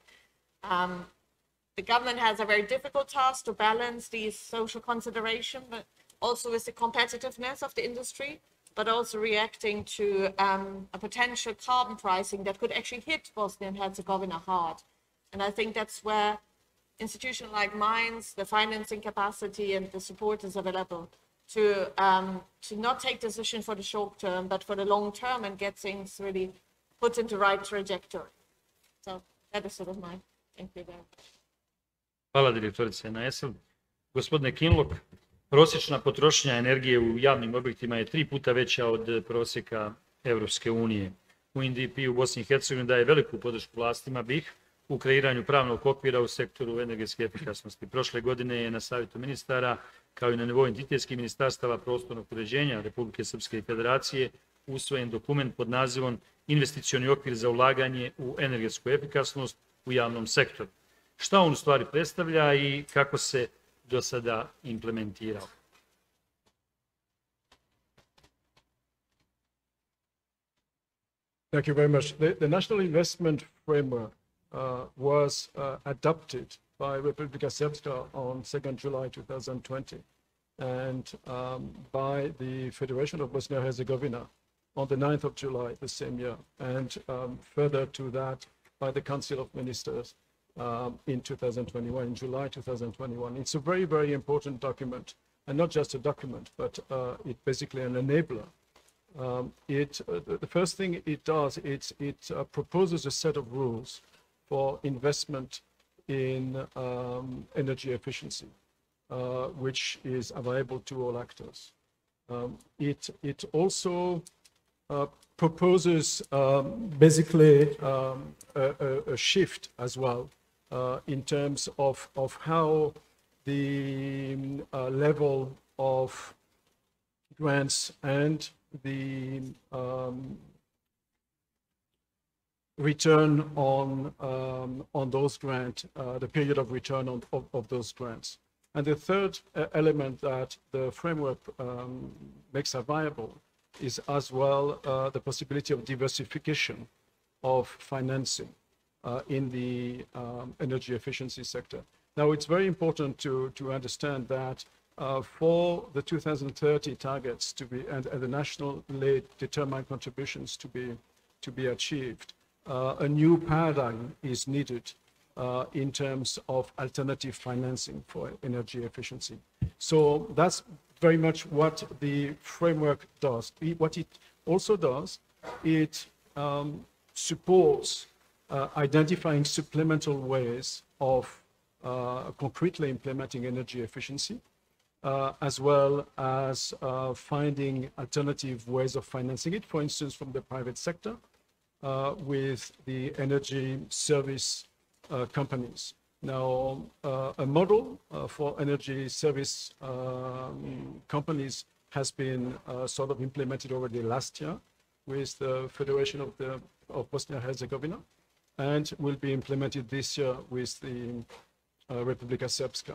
Speaker 8: Um, the government has a very difficult task to balance these social considerations, but also with the competitiveness of the industry, but also reacting to um, a potential carbon pricing that could actually hit Bosnia and Herzegovina hard. And I think that's where institutions like mine, the financing capacity and the support is available to um, to not take decisions for the short term, but for the long term and get things really put into the right trajectory. So that is sort of my thank you very much.
Speaker 2: Hvala direktorice na E S L. Gospodine Kinlock, prosječna potrošnja energije u javnim objektima je tri puta veća od prosjeka Evropske unije. U N D P u Bosni i Hercegovini daje veliku podršku vlastima B I H u kreiranju pravnog okvira u sektoru energetske efikasnosti. Prošle godine je na savjetu ministara, kao i na nivou entitetskih ministarstava prostornog uređenja Republike Srpske i Federacije, usvojen dokument pod nazivom Investicioni okvir za ulaganje u energetsku efikasnost u javnom sektoru. Šta on u stvari predstavlja i kako se do sada implementirao?
Speaker 9: Thank you very much. The, the National Investment Framework uh, was uh, adopted by Republika Srpska on second July two thousand twenty and um, by the Federation of Bosnia and Herzegovina on the ninth of July the same year, and um, further to that by the Council of Ministers um, in two thousand twenty-one, in July two thousand twenty-one. It's a very, very important document, and not just a document, but uh, it's basically an enabler. Um, it, uh, the first thing it does, it's, it uh, proposes a set of rules for investment in um, energy efficiency, uh, which is available to all actors. Um, it, it also uh, proposes um, basically um, a, a, a shift as well uh, in terms of, of how the uh, level of grants and the um, return on um, on those grants, uh, the period of return on, of, of those grants. And the third uh, element that the framework um, makes available is as well uh, the possibility of diversification of financing uh, in the um, energy efficiency sector. Now, it's very important to, to understand that uh, for the two thousand thirty targets to be, and, and the nationally determined contributions to be, to be achieved, Uh, a new paradigm is needed uh, in terms of alternative financing for energy efficiency. So that's very much what the framework does. It, what it also does, it um, supports uh, identifying supplemental ways of uh, concretely implementing energy efficiency, uh, as well as uh, finding alternative ways of financing it, for instance, from the private sector, Uh, with the energy service uh, companies. Now, uh, a model uh, for energy service um, companies has been uh, sort of implemented already last year with the Federation of, the, of Bosnia-Herzegovina, and will be implemented this year with the uh, Republika Srpska.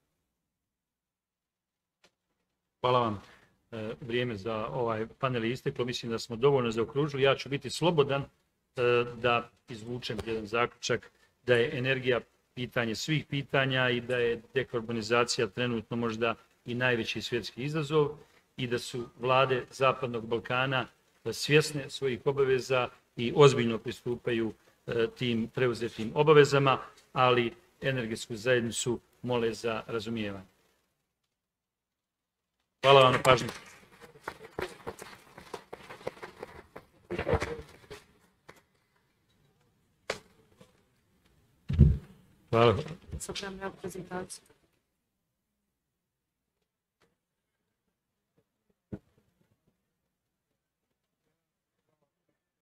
Speaker 2: Hvala vam. E, vrijeme za ovaj panel je isteklo. Mislim da smo dovoljno zaokružili. Ja ću biti slobodan e, da izvučem jedan zaključak da je energija pitanje svih pitanja i da je dekarbonizacija trenutno možda i najveći svjetski izazov i da su vlade Zapadnog Balkana svjesne svojih obaveza i ozbiljno pristupaju e, tim preuzetim obavezama, ali energetsku zajednicu mole za razumijevanje. Hvala vam na pažnju. Hvala.
Speaker 1: Sad trebam ja prezentaciju.